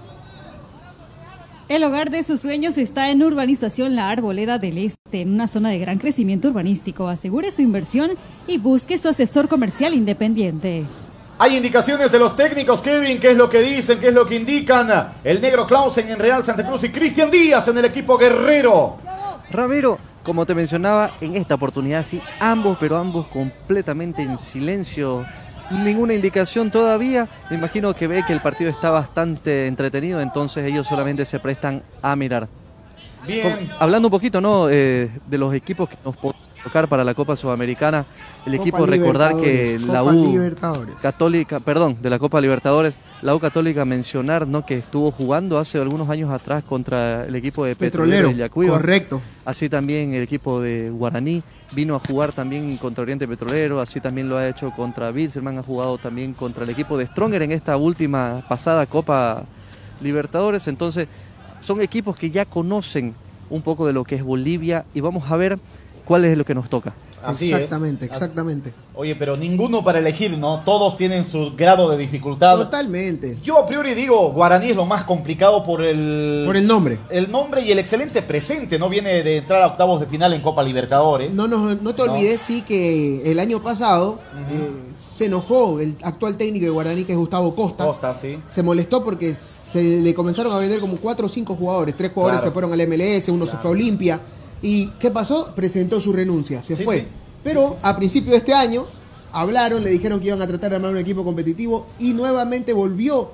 El hogar de sus sueños está en Urbanización La Arboleda del Este, en una zona de gran crecimiento urbanístico. Asegure su inversión y busque su asesor comercial independiente. Hay indicaciones de los técnicos, Kevin, qué es lo que dicen, qué es lo que indican. El negro Clausen en Real Santa Cruz y Cristian Díaz en el equipo guerrero. Ramiro, como te mencionaba, en esta oportunidad sí, ambos completamente en silencio. Ninguna indicación todavía. Me imagino que ve que el partido está bastante entretenido, entonces ellos solamente se prestan a mirar. Bien. Hablando un poquito, ¿no? De los equipos que nos pueden tocar para la Copa Sudamericana, el Copa equipo recordar que Libertadores, la Copa U Libertadores. Católica, perdón, de la Copa Libertadores, la U Católica mencionar, ¿no? Que estuvo jugando hace algunos años atrás contra el equipo de Petrolero Villacuiva. Correcto. Así también el equipo de Guaraní vino a jugar también contra Oriente Petrolero, así también lo ha hecho contra Bilzerman, ha jugado también contra el equipo de Stronger en esta última pasada Copa Libertadores. Entonces, son equipos que ya conocen un poco de lo que es Bolivia y vamos a ver cuál es lo que nos toca. Así Exactamente, es. exactamente. Oye, pero ninguno para elegir, ¿no? Todos tienen su grado de dificultad. Totalmente. Yo a priori digo, Guaraní es lo más complicado por el nombre. El nombre y el excelente presente, ¿no? Viene de entrar a octavos de final en Copa Libertadores. No te olvides, sí, que el año pasado se enojó el actual técnico de Guaraní, que es Gustavo Costa. Costa, sí. Se molestó porque se le comenzaron a vender como 4 o 5 jugadores. 3 jugadores Claro. se fueron al MLS, uno se fue a Olimpia. ¿Y qué pasó? Presentó su renuncia, se Sí, fue. sí. Pero a principio de este año hablaron, le dijeron que iban a tratar de armar un equipo competitivo y nuevamente volvió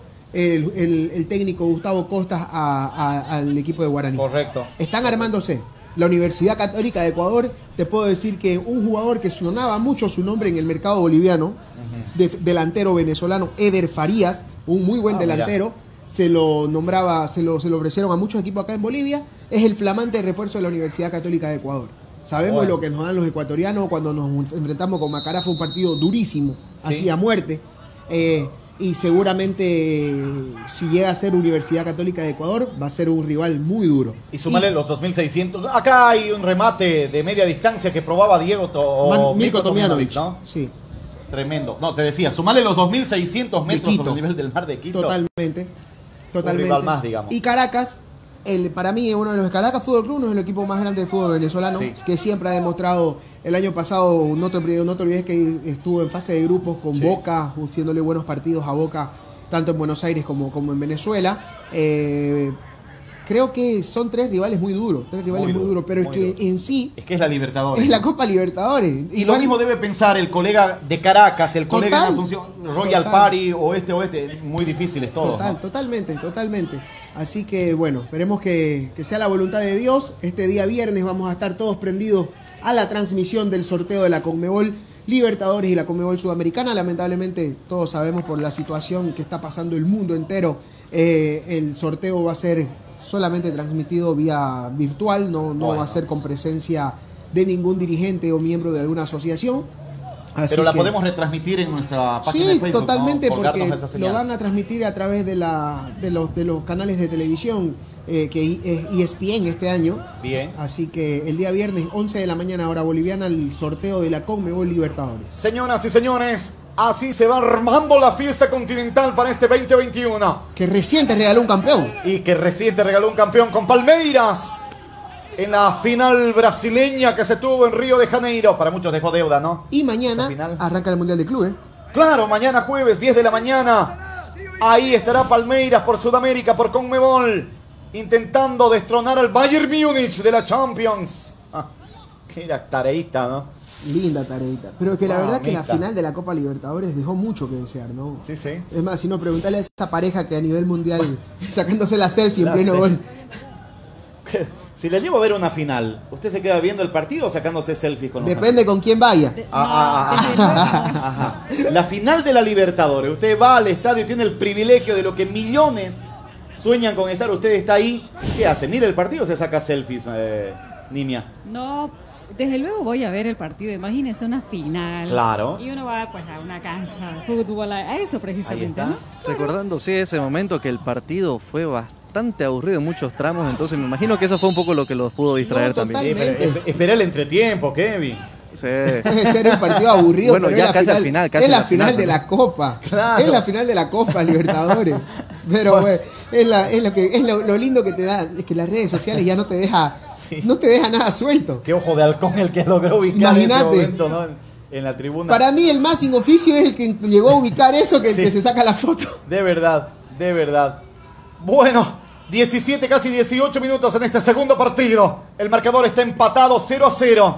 el técnico Gustavo Costa al equipo de Guaraní. Correcto. Están armándose. La Universidad Católica de Ecuador, te puedo decir que un jugador que sonaba mucho su nombre en el mercado boliviano, delantero venezolano, Eder Farías, un muy buen delantero, se lo nombraba, se lo ofrecieron a muchos equipos acá en Bolivia, es el flamante refuerzo de la Universidad Católica de Ecuador. Sabemos Bueno. lo que nos dan los ecuatorianos cuando nos enfrentamos con Macará, fue un partido durísimo, Sí. así a muerte. Y seguramente si llega a ser Universidad Católica de Ecuador va a ser un rival muy duro. Y sumarle los 2.600. Acá hay un remate de media distancia que probaba Diego Mirko Tomjanovic, ¿no? Sí, Tremendo. No, te decía, sumarle los 2.600 metros Quito. sobre el nivel del mar de Quito. totalmente. rival más, digamos. Y Caracas, para mí uno de los Caracas Fútbol Club no es el equipo más grande del fútbol venezolano, Sí. que siempre ha demostrado. El año pasado, no te olvides que estuvo en fase de grupos con Sí. Boca, haciéndole buenos partidos a Boca, tanto en Buenos Aires como en Venezuela. Creo que son 3 rivales muy duros, pero es muy que duro. en sí Es que es la Libertadores. es la Copa Libertadores. Y Igual- lo mismo debe pensar el colega de Caracas, el colega de Total. Asunción, Royal Total. Party, oeste, muy difíciles todos. ¿no? Totalmente. Así que bueno, esperemos que sea la voluntad de Dios. Este día viernes vamos a estar todos prendidos a la transmisión del sorteo de la Conmebol Libertadores y la Conmebol Sudamericana. Lamentablemente todos sabemos por la situación que está pasando el mundo entero, el sorteo va a ser solamente transmitido vía virtual, no Bueno. va a ser con presencia de ningún dirigente o miembro de alguna asociación. Así Pero la que- podemos retransmitir en nuestra página de Sí, Facebook. totalmente, ¿no? Colgarnos porque esa señal. lo van a transmitir a través de los canales de televisión que es ESPN este año. Bien. Así que el día viernes, 11 de la mañana, hora boliviana, el sorteo de la Conmebol Libertadores. Señoras y señores, así se va armando la fiesta continental para este 2021. Que recién te regaló un campeón. Y que recién te regaló un campeón con Palmeiras. en la final brasileña que se tuvo en Río de Janeiro. Para muchos dejó deuda, ¿no? Y mañana arranca el Mundial de Clubes. Claro, mañana jueves, 10 de la mañana. Ahí estará Palmeiras por Sudamérica, por Conmebol, intentando destronar al Bayern Múnich de la Champions. Qué tareísta, ¿no? Linda tareita. Pero que la verdad que la final de la Copa Libertadores dejó mucho que desear, ¿no? Sí, sí. Es más, si no, preguntarle a esa pareja que a nivel mundial sacándose la selfie en pleno gol. Si la llevo a ver una final, ¿usted se queda viendo el partido o sacándose selfies con los Depende con quién vaya. La final de la Libertadores, usted va al estadio y tiene el privilegio de lo que millones sueñan con estar, usted está ahí, ¿qué hace? ¿Mira el partido o se saca selfies, Nimia? No, desde luego voy a ver el partido, imagínese una final. Claro. Y uno va pues a una cancha de fútbol, a eso precisamente, ¿no? Recordando, sí, ese momento que el partido fue bastante aburrido en muchos tramos, entonces me imagino que eso fue un poco lo que los pudo distraer también. Sí, espera el entretiempo, Kevin. Sí. Puede ser un partido aburrido, bueno, pero ya casi al final. Casi es la final de la Copa. Claro. Es la final de la Copa Libertadores. Pero bueno, es lo lindo que te da, es que las redes sociales ya no te deja, no te deja nada suelto. Qué ojo de halcón el que logró ubicar ese momento, ¿no? En la tribuna. Para mí el más sin oficio es el que llegó a ubicar eso que el que se saca la foto. De verdad, de verdad. Bueno, 17, casi 18 minutos en este segundo partido. El marcador está empatado 0-0.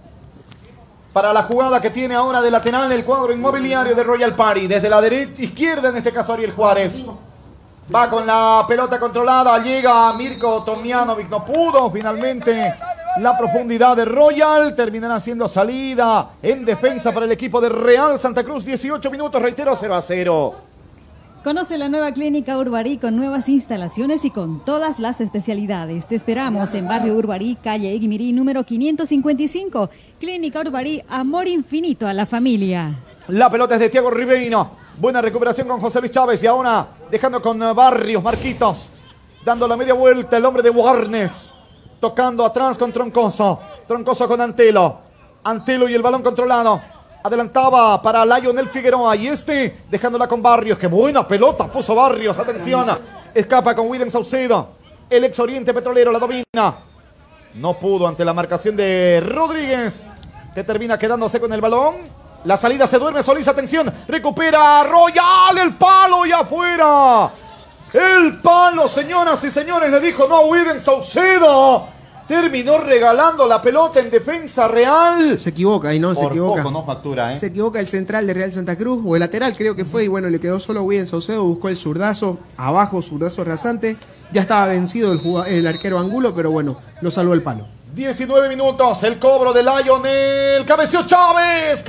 Para la jugada que tiene ahora de lateral el cuadro inmobiliario de Royal Party. Desde la derecha, izquierda, en este caso Ariel Juárez. Va con la pelota controlada. Llega Mirko Tomjanovic. No pudo finalmente la profundidad de Royal. Terminará haciendo salida en defensa para el equipo de Real Santa Cruz. 18 minutos, reitero, 0-0. Conoce la nueva Clínica Urbarí con nuevas instalaciones y con todas las especialidades. Te esperamos en Barrio Urbarí, calle Eguimirí, número 555. Clínica Urbarí, amor infinito a la familia. La pelota es de Thiago Ribeiro. Buena recuperación con José Luis Chávez. Y ahora dejando con Barrios, Marquitos. Dando la media vuelta el hombre de Warnes. Tocando atrás con Troncoso. Troncoso con Antelo. Antelo y el balón controlado. Adelantaba para Lionel Figueroa y dejándola con Barrios. ¡Qué buena pelota puso Barrios! Atención. Escapa con William Saucedo. El ex Oriente Petrolero la domina. No pudo ante la marcación de Rodríguez, que termina quedándose con el balón. La salida se duerme Solís. Atención. Recupera Royal. El palo y afuera. El palo, señoras y señores. Le dijo no a William Saucedo. Terminó regalando la pelota en defensa Real. Se equivoca, y no, se equivoca. Poco no factura, Se equivoca el central de Real Santa Cruz, o el lateral creo que fue, y bueno, le quedó solo William Saucedo, buscó el zurdazo, abajo, zurdazo rasante. Ya estaba vencido el arquero Angulo, pero bueno, lo salvó el palo. 19 minutos, el cobro de Lionel. Cabeció Chávez.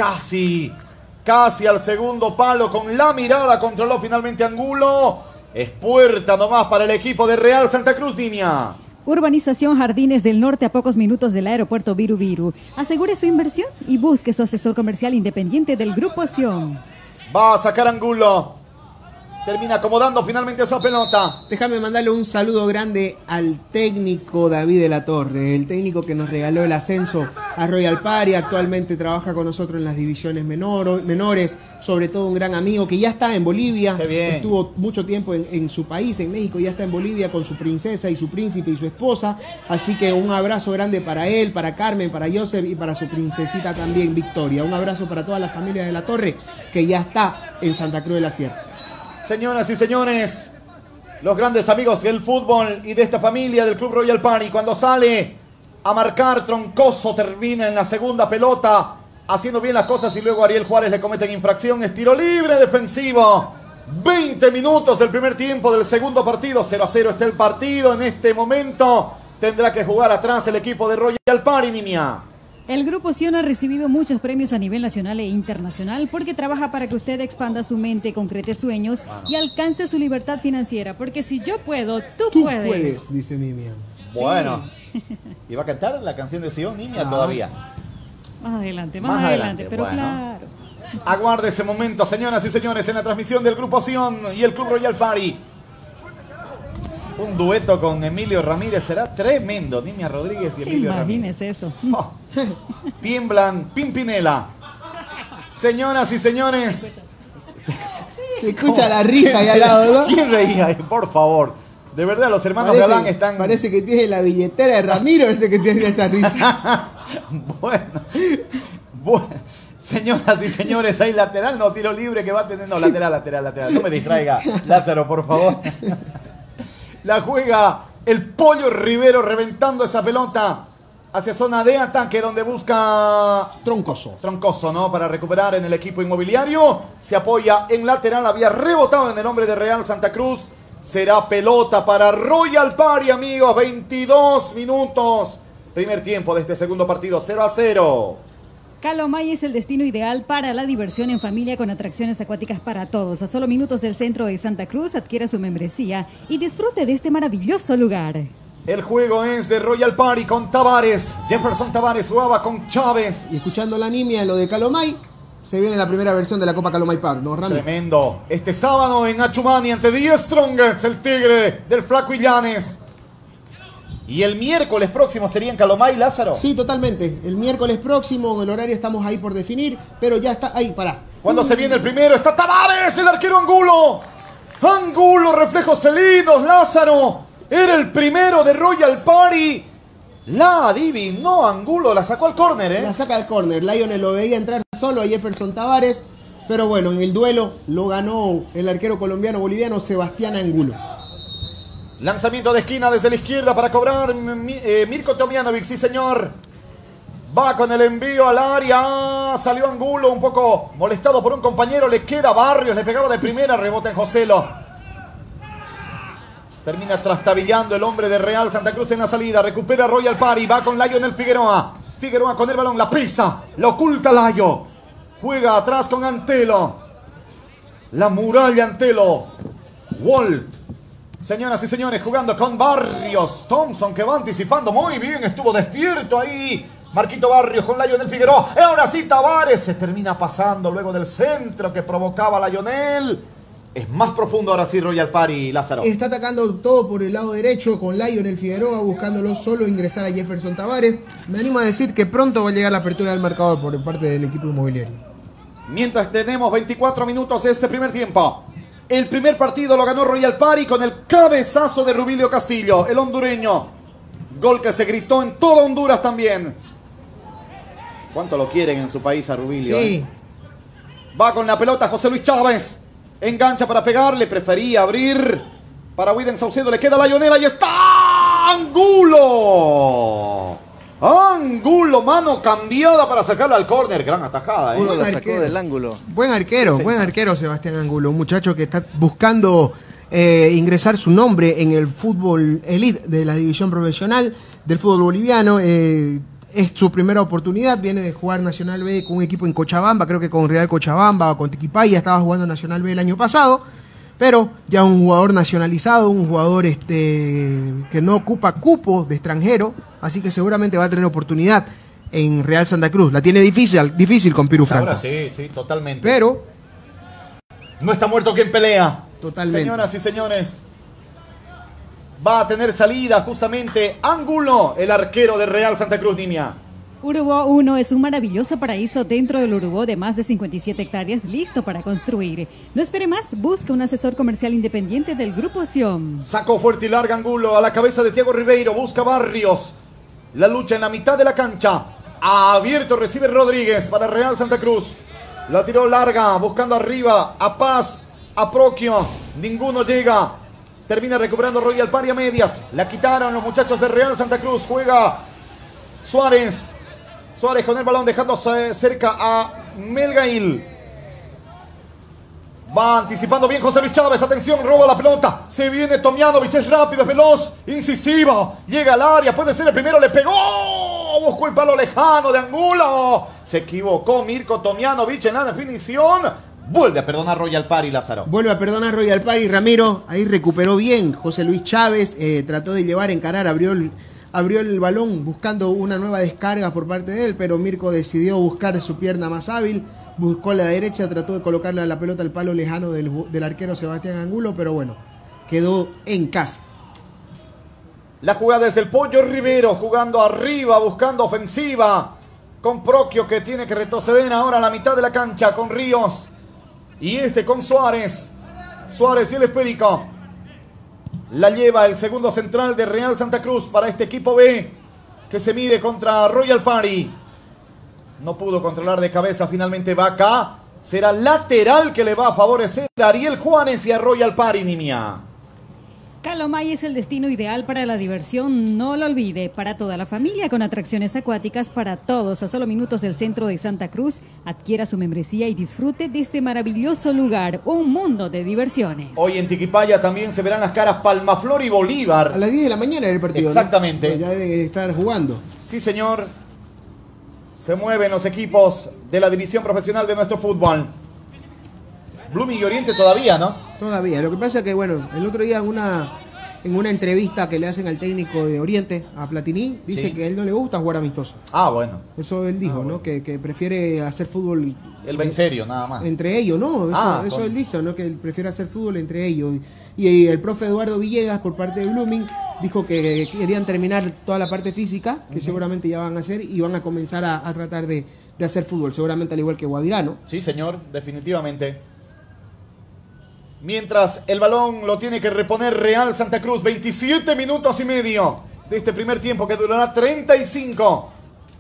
Casi al segundo palo con la mirada. Controló finalmente Angulo. Es puerta nomás para el equipo de Real Santa Cruz, Nimia. Urbanización Jardines del Norte, a pocos minutos del aeropuerto Viru Viru. Asegure su inversión y busque su asesor comercial independiente del Grupo Acción. Va a sacar Angulo. Termina acomodando finalmente esa pelota. Déjame mandarle un saludo grande al técnico David de la Torre, el técnico que nos regaló el ascenso a Royal Party. Actualmente trabaja con nosotros en las divisiones menores, sobre todo un gran amigo que ya está en Bolivia. Estuvo mucho tiempo en su país, en México, ya está en Bolivia con su princesa y su príncipe y su esposa. Así que un abrazo grande para él, para Carmen, para Joseph y para su princesita también, Victoria. Un abrazo para toda la familia de la Torre que ya está en Santa Cruz de la Sierra. Señoras y señores, los grandes amigos del fútbol y de esta familia del Club Royal Party, cuando sale a marcar Troncoso, termina en la segunda pelota, haciendo bien las cosas y luego Ariel Juárez le cometen infracción. Es tiro libre defensivo. 20 minutos del primer tiempo del segundo partido. 0-0 está el partido en este momento. Tendrá que jugar atrás el equipo de Royal Party, Nimia. El Grupo Sion ha recibido muchos premios a nivel nacional e internacional porque trabaja para que usted expanda su mente, concrete sueños y alcance su libertad financiera. Porque si yo puedo, tú puedes, dice Nimia. Bueno, ¿y va a cantar la canción de Sion, Nimia, todavía? Más adelante, pero bueno. Claro. Aguarde ese momento, señoras y señores, en la transmisión del Grupo Sion y el Club Royal Party. Un dueto con Emilio Ramírez será tremendo. Nimia Rodríguez y Emilio Ramírez. Imagínese eso. Oh, tiemblan Pimpinela. Señoras y señores. Se escucha la risa ahí al lado, ¿no? ¿Quién reía? Por favor. De verdad, los hermanos Parece, Galán están... Parece que tiene la billetera de Ramiro ese que tiene esta risa. Bueno. Señoras y señores, hay lateral, no, tiro libre que va a tener... No, lateral. No me distraiga, Lázaro, por favor. La juega el Pollo Rivero reventando esa pelota hacia zona de ataque donde busca Troncoso, ¿no? Para recuperar en el equipo inmobiliario. Se apoya en lateral, había rebotado en el hombre de Real Santa Cruz. Será pelota para Royal Party, amigos. 22 minutos. Primer tiempo de este segundo partido, 0-0. Calomay es el destino ideal para la diversión en familia con atracciones acuáticas para todos. A solo minutos del centro de Santa Cruz, adquiera su membresía y disfrute de este maravilloso lugar. El juego es de Royal Party con Tavares. Jefferson Tavares jugaba con Chávez. Y escuchando la nimia, lo de Calomay, se viene la primera versión de la Copa Calomay Park, ¿no, Rami? Tremendo. Este sábado en Achumani ante The Strongest, el Tigre del Flaco Illanes. ¿Y el miércoles próximo sería en Calomay, Lázaro? Sí, totalmente. El miércoles próximo, en el horario estamos ahí por definir, pero ya está ahí, pará. Cuando se viene el primero, está Tavares, el arquero Angulo. Angulo, reflejos felinos, Lázaro. Era el primero de Royal Party. La adivinó Angulo, la sacó al córner, ¿eh? La saca al córner. Lionel lo veía entrar solo a Jefferson Tavares, pero bueno, en el duelo lo ganó el arquero colombiano-boliviano Sebastián Angulo. Lanzamiento de esquina desde la izquierda para cobrar Mirko Tomjanovic, sí señor. Va con el envío al área. Salió Angulo un poco molestado por un compañero. Le queda Barrios, le pegaba de primera, rebota en Joselo. Termina trastabillando el hombre de Real Santa Cruz en la salida. Recupera Royal Party, va con Lionel Figueroa. Figueroa con el balón, la pisa, lo oculta Layo. Juega atrás con Antelo. La muralla Antelo. Walt. Señoras y señores, jugando con Barrios. Thompson que va anticipando muy bien. Estuvo despierto ahí. Marquito Barrios con Lionel Figueroa. Y ahora sí Tavares se termina pasando luego del centro que provocaba Lionel. Es más profundo ahora sí Royal Party, Lázaro. Está atacando todo por el lado derecho con Lionel Figueroa, buscándolo solo ingresar a Jefferson Tavares. Me animo a decir que pronto va a llegar la apertura del marcador por parte del equipo inmobiliario. Mientras tenemos 24 minutos de este primer tiempo. El primer partido lo ganó Royal Party con el cabezazo de Rubilio Castillo, el hondureño. Gol que se gritó en toda Honduras también. ¿Cuánto lo quieren en su país a Rubilio? Sí. Va con la pelota José Luis Chávez. Engancha para pegarle, prefería abrir. Para Widen Saucedo, le queda Lionel, ahí está Angulo. Angulo, mano cambiada para sacarla al córner. Gran atajada, ¿eh? Uno la sacó del ángulo. Buen arquero, Sí, buen arquero Sebastián Angulo. Un muchacho que está buscando ingresar su nombre en el fútbol elite de la división profesional del fútbol boliviano. Es su primera oportunidad, viene de jugar Nacional B con un equipo en Cochabamba, creo que con Real Cochabamba o con Tiquipaya, estaba jugando Nacional B el año pasado, pero ya un jugador nacionalizado, un jugador que no ocupa cupo de extranjero, así que seguramente va a tener oportunidad en Real Santa Cruz. La tiene difícil con Piru Franco. Ahora sí, totalmente. Pero no está muerto quien pelea. Totalmente. Señoras y señores, va a tener salida justamente Angulo, el arquero de Real Santa Cruz, Nimia. Urubó 1 es un maravilloso paraíso dentro del Urubó de más de 57 hectáreas listo para construir. No espere más, busca un asesor comercial independiente del Grupo Sion. Sacó fuerte y larga Angulo a la cabeza de Thiago Ribeiro, busca Barrios. La lucha en la mitad de la cancha. Abierto, recibe Rodríguez para Real Santa Cruz. La tiró larga, buscando arriba a Paz, a Procchio. Ninguno llega. Termina recuperando Royal Party a medias. La quitaron los muchachos de Real Santa Cruz. Juega Suárez. Suárez con el balón dejando cerca a Melgail. Va anticipando bien José Luis Chávez. Atención, roba la pelota. Se viene Tomjanovic, es rápido, es veloz, incisivo. Llega al área, puede ser el primero, le pegó. Buscó el palo lejano de Angulo. Se equivocó Mirko Tomjanovic en la definición. Vuelve a perdonar Royal Party, Lázaro. vuelve a perdonar Royal Party. Ramiro ahí recuperó bien. José Luis Chávez trató de llevar, encarar, abrió el balón buscando una nueva descarga por parte de él, pero Mirko decidió buscar su pierna más hábil. Buscó la derecha, trató de colocarle la pelota al palo lejano del arquero Sebastián Angulo, pero bueno, quedó en casa. La jugada es del Pollo Rivero, jugando arriba, buscando ofensiva. Con Procchio, que tiene que retroceder ahora a la mitad de la cancha, con Ríos. Y con Suárez. Suárez y el esférico. La lleva el segundo central de Real Santa Cruz para este equipo B que se mide contra Royal Party. No pudo controlar de cabeza, finalmente va acá. Será lateral que le va a favorecer a Ariel Juárez y a Royal Party, Nimia. Calomay es el destino ideal para la diversión, no lo olvide, para toda la familia, con atracciones acuáticas para todos, a solo minutos del centro de Santa Cruz. Adquiera su membresía y disfrute de este maravilloso lugar, un mundo de diversiones. Hoy en Tiquipaya también se verán las caras Palmaflor y Bolívar. A las 10 de la mañana era el partido. Exactamente. ¿No? Ya deben estar jugando. Sí, señor. Se mueven los equipos de la división profesional de nuestro fútbol. Blooming y Oriente todavía, ¿no? Todavía. Lo que pasa es que, bueno, el otro día en una entrevista que le hacen al técnico de Oriente, a Platini, dice Sí. que a él no le gusta jugar amistoso. Ah, bueno. Eso él dijo, ¿no? Que prefiere hacer fútbol. Él va en serio, nada más. Entre ellos, ¿no? Eso él dice, ¿no? Que él prefiere hacer fútbol entre ellos. Y el profe Eduardo Villegas, por parte de Blooming, dijo que querían terminar toda la parte física, que seguramente ya van a hacer, y van a comenzar a tratar de hacer fútbol, seguramente al igual que Guavirá, ¿no? Sí, señor, definitivamente. Mientras el balón lo tiene que reponer Real Santa Cruz, 27 minutos y medio de este primer tiempo que durará 35.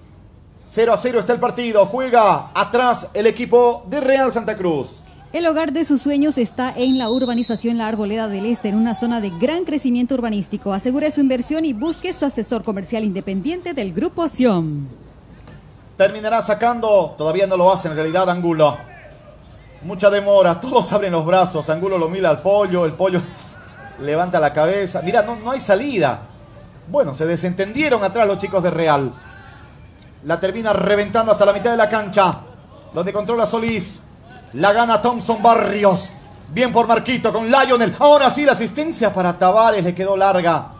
0-0 está el partido, juega atrás el equipo de Real Santa Cruz. El hogar de sus sueños está en la urbanización La Arboleda del Este, en una zona de gran crecimiento urbanístico. Asegure su inversión y busque su asesor comercial independiente del Grupo Sion. Terminará sacando, todavía no lo hace en realidad Angulo. Mucha demora, todos abren los brazos, Angulo lo mira al pollo, el pollo levanta la cabeza. Mira, no hay salida. Bueno, se desentendieron atrás los chicos de Real. La termina reventando hasta la mitad de la cancha, donde controla Solís. La gana Thompson Barrios. Bien por Marquito con Lionel. Ahora sí la asistencia para Tavares, le quedó larga.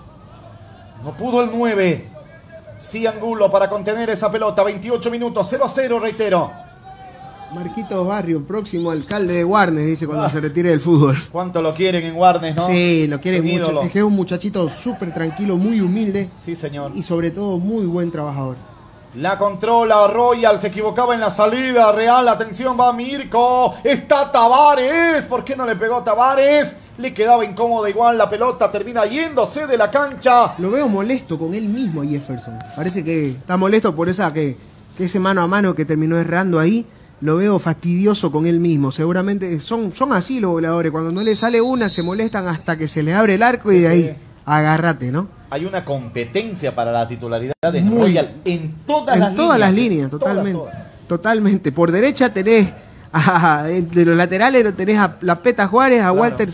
No pudo el 9. Sí, Angulo para contener esa pelota. 28 minutos, 0-0, reitero. Marquito Barrio, próximo alcalde de Warnes, dice cuando se retire del fútbol. ¿Cuánto lo quieren en Warnes, no? Sí, lo quieren Un mucho. ídolo. Es que es un muchachito súper tranquilo, muy humilde. Sí, señor. Y sobre todo muy buen trabajador. La controla Royal, se equivocaba en la salida. Real, atención, va Mirko. Está Tavares. ¿Por qué no le pegó a Tavares? Le quedaba incómoda igual la pelota, termina yéndose de la cancha. Lo veo molesto con él mismo, Jefferson. Parece que está molesto por que ese mano a mano que terminó errando ahí. Lo veo fastidioso con él mismo. Seguramente son así los goleadores. Cuando no le sale una, se molestan hasta que se le abre el arco y de ahí agárrate, ¿no? Hay una competencia para la titularidad de Royal en todas las líneas. En todas las líneas, totalmente. Todas. Totalmente. Por derecha tenés de los laterales lo tenés a La Peta Juárez, a Claro. Walter,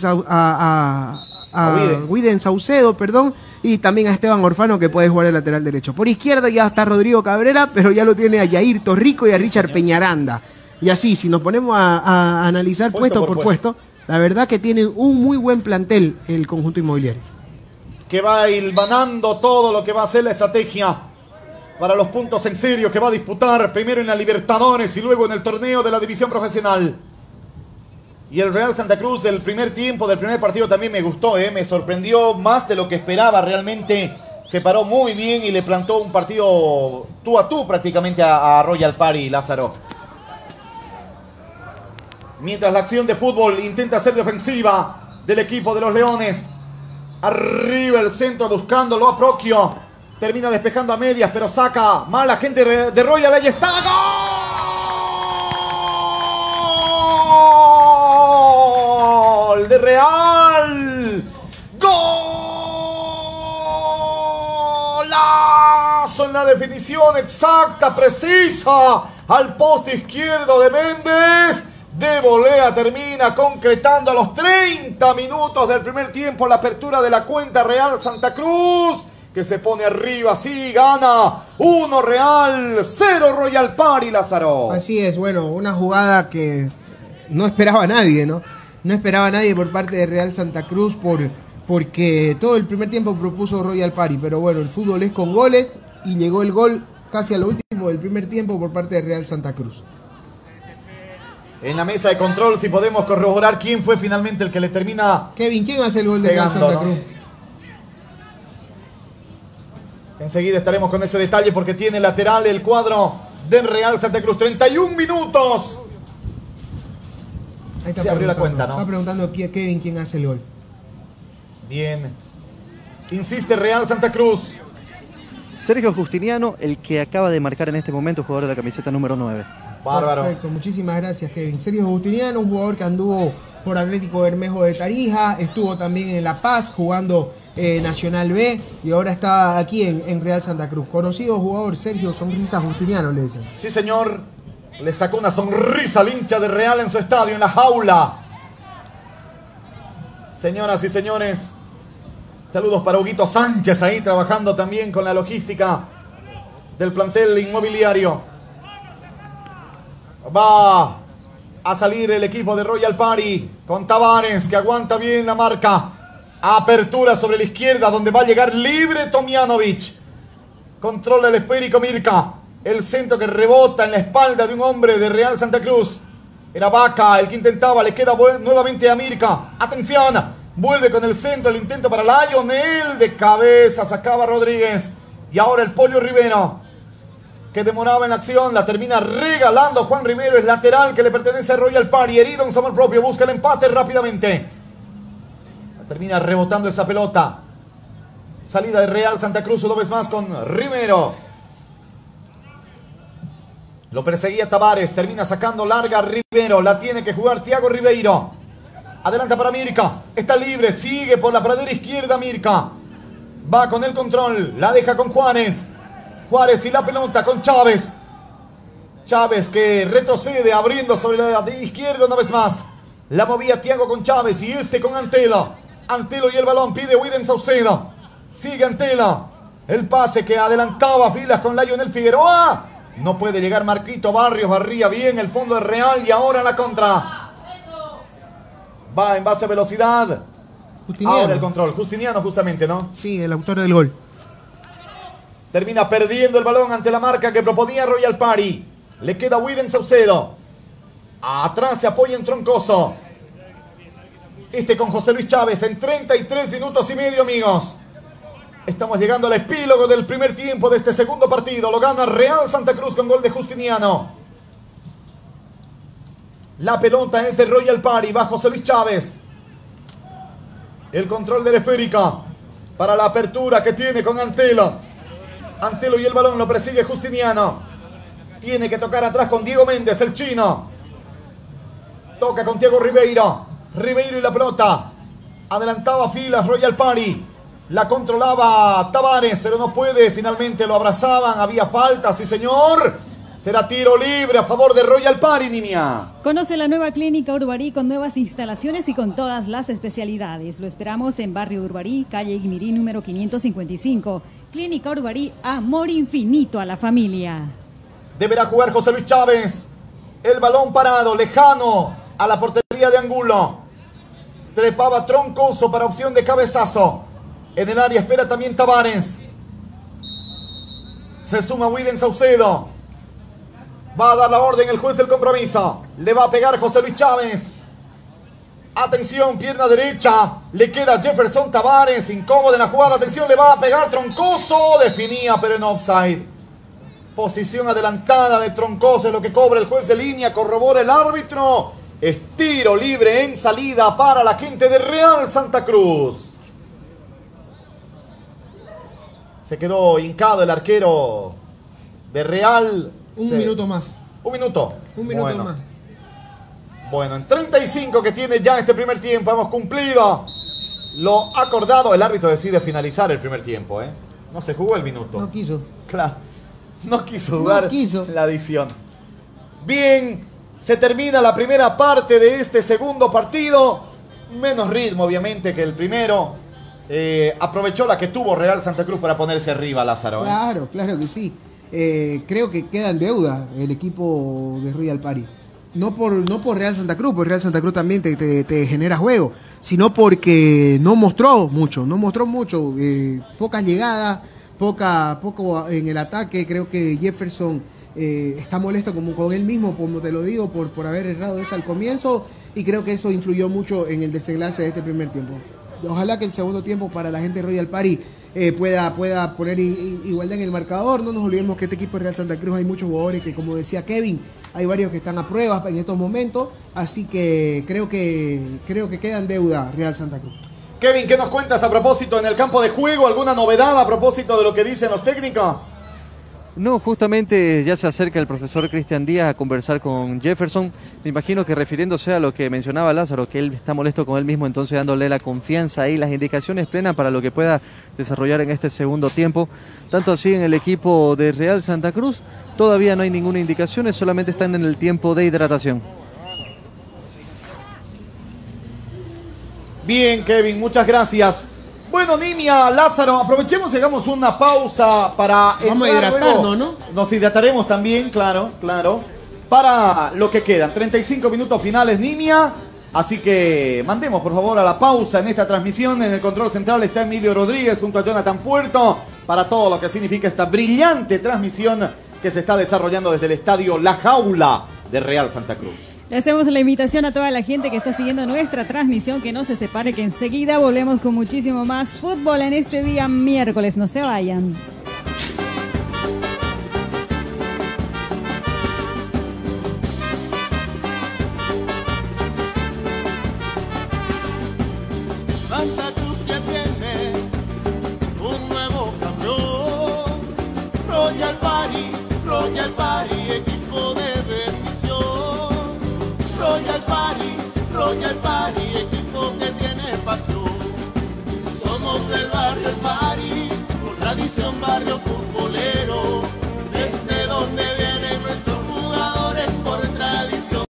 a Widen Saucedo, perdón, y también a Esteban Orfano, que puede jugar de lateral derecho. Por izquierda ya está Rodrigo Cabrera, pero ya lo tiene a Yair Torrico y a Richard Peñaranda. Y así, si nos ponemos a analizar puesto por puesto, la verdad que tiene un muy buen plantel el conjunto inmobiliario. Que va hilvanando todo lo que va a ser la estrategia para los puntos en serio que va a disputar primero en la Libertadores y luego en el torneo de la división profesional. Y el Real Santa Cruz del primer tiempo, del primer partido también me gustó, me sorprendió más de lo que esperaba. Realmente se paró muy bien y le plantó un partido tú a tú prácticamente a Royal Party, Lázaro. Mientras la acción de fútbol intenta ser defensiva del equipo de los Leones. Arriba el centro buscándolo a Procchio. Termina despejando a medias, pero saca mal la gente de Royal. Ahí está. ¡Gol de Real! ¡Golazo en la definición exacta, precisa! Al poste izquierdo de Méndez. De volea termina concretando a los 30 minutos del primer tiempo la apertura de la cuenta Real Santa Cruz, que se pone arriba, sí, gana 1 Real, 0 Royal Party, Lázaro. Así es, bueno, una jugada que no esperaba nadie, ¿no? No esperaba nadie por parte de Real Santa Cruz porque todo el primer tiempo propuso Royal Party, pero bueno, el fútbol es con goles y llegó el gol casi a lo último del primer tiempo por parte de Real Santa Cruz. En la mesa de control, si podemos corroborar quién fue finalmente el que le termina... Kevin, ¿quién hace el gol de Real pegando, Santa Cruz? Enseguida estaremos con ese detalle porque tiene lateral el cuadro de Real Santa Cruz. 31 minutos. Ahí está Se abrió la preguntando, cuenta, ¿no? Está preguntando Kevin quién hace el gol. Bien, Insiste Real Santa Cruz. Sergio Justiniano, el que acaba de marcar en este momento, jugador de la camiseta número 9. Bárbaro. Perfecto, muchísimas gracias, Kevin. Sergio Justiniano, un jugador que anduvo por Atlético Bermejo de Tarija, estuvo también en La Paz jugando Nacional B y ahora está aquí en Real Santa Cruz. Conocido jugador Sergio Sonrisa Justiniano, le dicen. Sí, señor. Le sacó una sonrisa al hincha de Real en su estadio, en la jaula. Señoras y señores, saludos para Huguito Sánchez ahí trabajando también con la logística del plantel inmobiliario. Va a salir el equipo de Royal Party con Tavares, que aguanta bien la marca. Apertura sobre la izquierda, donde va a llegar libre Tomjanovic. Controla el esférico Mirka. El centro que rebota en la espalda de un hombre de Real Santa Cruz. Era Vaca el que intentaba, le queda nuevamente a Mirka. Atención, vuelve con el centro, el intento para Lionel. De cabeza sacaba Rodríguez. Y ahora el Pollo Rivero, que demoraba en la acción, la termina regalando Juan Rivero. Es lateral que le pertenece a Royal Party. Herido en su amor propio, busca el empate rápidamente. Termina rebotando esa pelota. Salida de Real Santa Cruz una vez más con Rivero. Lo perseguía Tavares. Termina sacando larga Rivero. La tiene que jugar Thiago Ribeiro. Adelanta para Mirka. Está libre. Sigue por la pradera izquierda Mirka. Va con el control. La deja con Juárez. Juárez y la pelota con Chávez. Chávez que retrocede abriendo sobre la de izquierda una vez más. La movía Thiago con Chávez y este con Antelo. Antelo y el balón pide Wilden Saucedo. Sigue Antelo. El pase que adelantaba filas con Lionel Figueroa. No puede llegar Marquito Barrios. Barría bien el fondo de Real y ahora la contra. Va en base a velocidad. Justiniano. Ahora el control. Justiniano justamente, ¿no? Sí, el autor del gol. Termina perdiendo el balón ante la marca que proponía Royal Party. Le queda Wilden Saucedo. Atrás se apoya en Troncoso. Este con José Luis Chávez en 33 minutos y medio, amigos. Estamos llegando al epílogo del primer tiempo de este segundo partido. Lo gana Real Santa Cruz con gol de Justiniano. La pelota es de Royal Party. Va José Luis Chávez. El control de la esférica para la apertura que tiene con Antelo. Antelo y el balón lo persigue Justiniano. Tiene que tocar atrás con Diego Méndez, el chino. Toca con Thiago Ribeiro. Ribeiro y la pelota. Adelantaba filas Royal Party. La controlaba Tavares, pero no puede. Finalmente lo abrazaban. Había falta, sí señor. Será tiro libre a favor de Royal Party, Nimia. Conoce la nueva Clínica Urbarí con nuevas instalaciones y con todas las especialidades. Lo esperamos en Barrio Urbarí, calle Iguimirí, número 555. Clínica Urbarí, amor infinito a la familia. Deberá jugar José Luis Chávez. El balón parado, lejano a la portería de Angulo. Trepaba Troncoso para opción de cabezazo. En el área espera también Tavares. Se suma Wilden Saucedo. Va a dar la orden el juez del compromiso. Le va a pegar José Luis Chávez. Atención, pierna derecha. Le queda Jefferson Tavares. Incómodo en la jugada. Atención, le va a pegar Troncoso. Definía, pero en offside. Posición adelantada de Troncoso es lo que cobra el juez de línea. Corrobora el árbitro. Es tiro libre en salida para la gente de Real Santa Cruz. Se quedó hincado el arquero de Real. Un minuto más. Un minuto. Un minuto más. Bueno, en 35 que tiene ya este primer tiempo, hemos cumplido lo acordado. El árbitro decide finalizar el primer tiempo, ¿eh? No se jugó el minuto. No quiso. Claro. No quiso jugar No quiso. la adición. Bien, se termina la primera parte de este segundo partido. Menos ritmo, obviamente, que el primero. Aprovechó la que tuvo Real Santa Cruz para ponerse arriba, Lázaro. Claro, claro que sí. Creo que queda en deuda el equipo de Royal Party. No por Real Santa Cruz, porque Real Santa Cruz también te genera juego, sino porque no mostró mucho, pocas llegadas, poco en el ataque. Creo que Jefferson está molesto con él mismo, como te lo digo, por haber errado esa al comienzo, y creo que eso influyó mucho en el desenlace de este primer tiempo. Ojalá que el segundo tiempo para la gente de Royal Party pueda poner igualdad en el marcador. No nos olvidemos que este equipo de Real Santa Cruz hay muchos jugadores que, como decía Kevin, hay varios que están a pruebas en estos momentos, así que creo que queda en deuda Real Santa Cruz. Kevin, ¿qué nos cuentas a propósito en el campo de juego? ¿Alguna novedad a propósito de lo que dicen los técnicos? No, justamente ya se acerca el profesor Cristian Díaz a conversar con Jefferson. Me imagino que refiriéndose a lo que mencionaba Lázaro, que él está molesto con él mismo, entonces dándole la confianza y las indicaciones plenas para lo que pueda desarrollar en este segundo tiempo. Tanto así en el equipo de Real Santa Cruz, todavía no hay ninguna indicación, solamente están en el tiempo de hidratación. Bien, Kevin, muchas gracias. Bueno, Nimia, Lázaro, aprovechemos y hagamos una pausa para... Vamos a hidratarnos, ¿no? Nos hidrataremos también, claro, para lo que quedan. 35 minutos finales, Nimia. Así que mandemos, por favor, a la pausa en esta transmisión. En el control central está Emilio Rodríguez junto a Jonathan Puerto para todo lo que significa esta brillante transmisión que se está desarrollando desde el estadio La Jaula de Real Santa Cruz. Le hacemos la invitación a toda la gente que está siguiendo nuestra transmisión que no se separe, que enseguida volvemos con muchísimo más fútbol en este día miércoles. No se vayan. Santa Cruz ya tiene un nuevo campeón. Royal Party, equipo de bendición. Royal Party, equipo que tiene pasión. Somos del barrio El Party, por tradición barrio fútbol.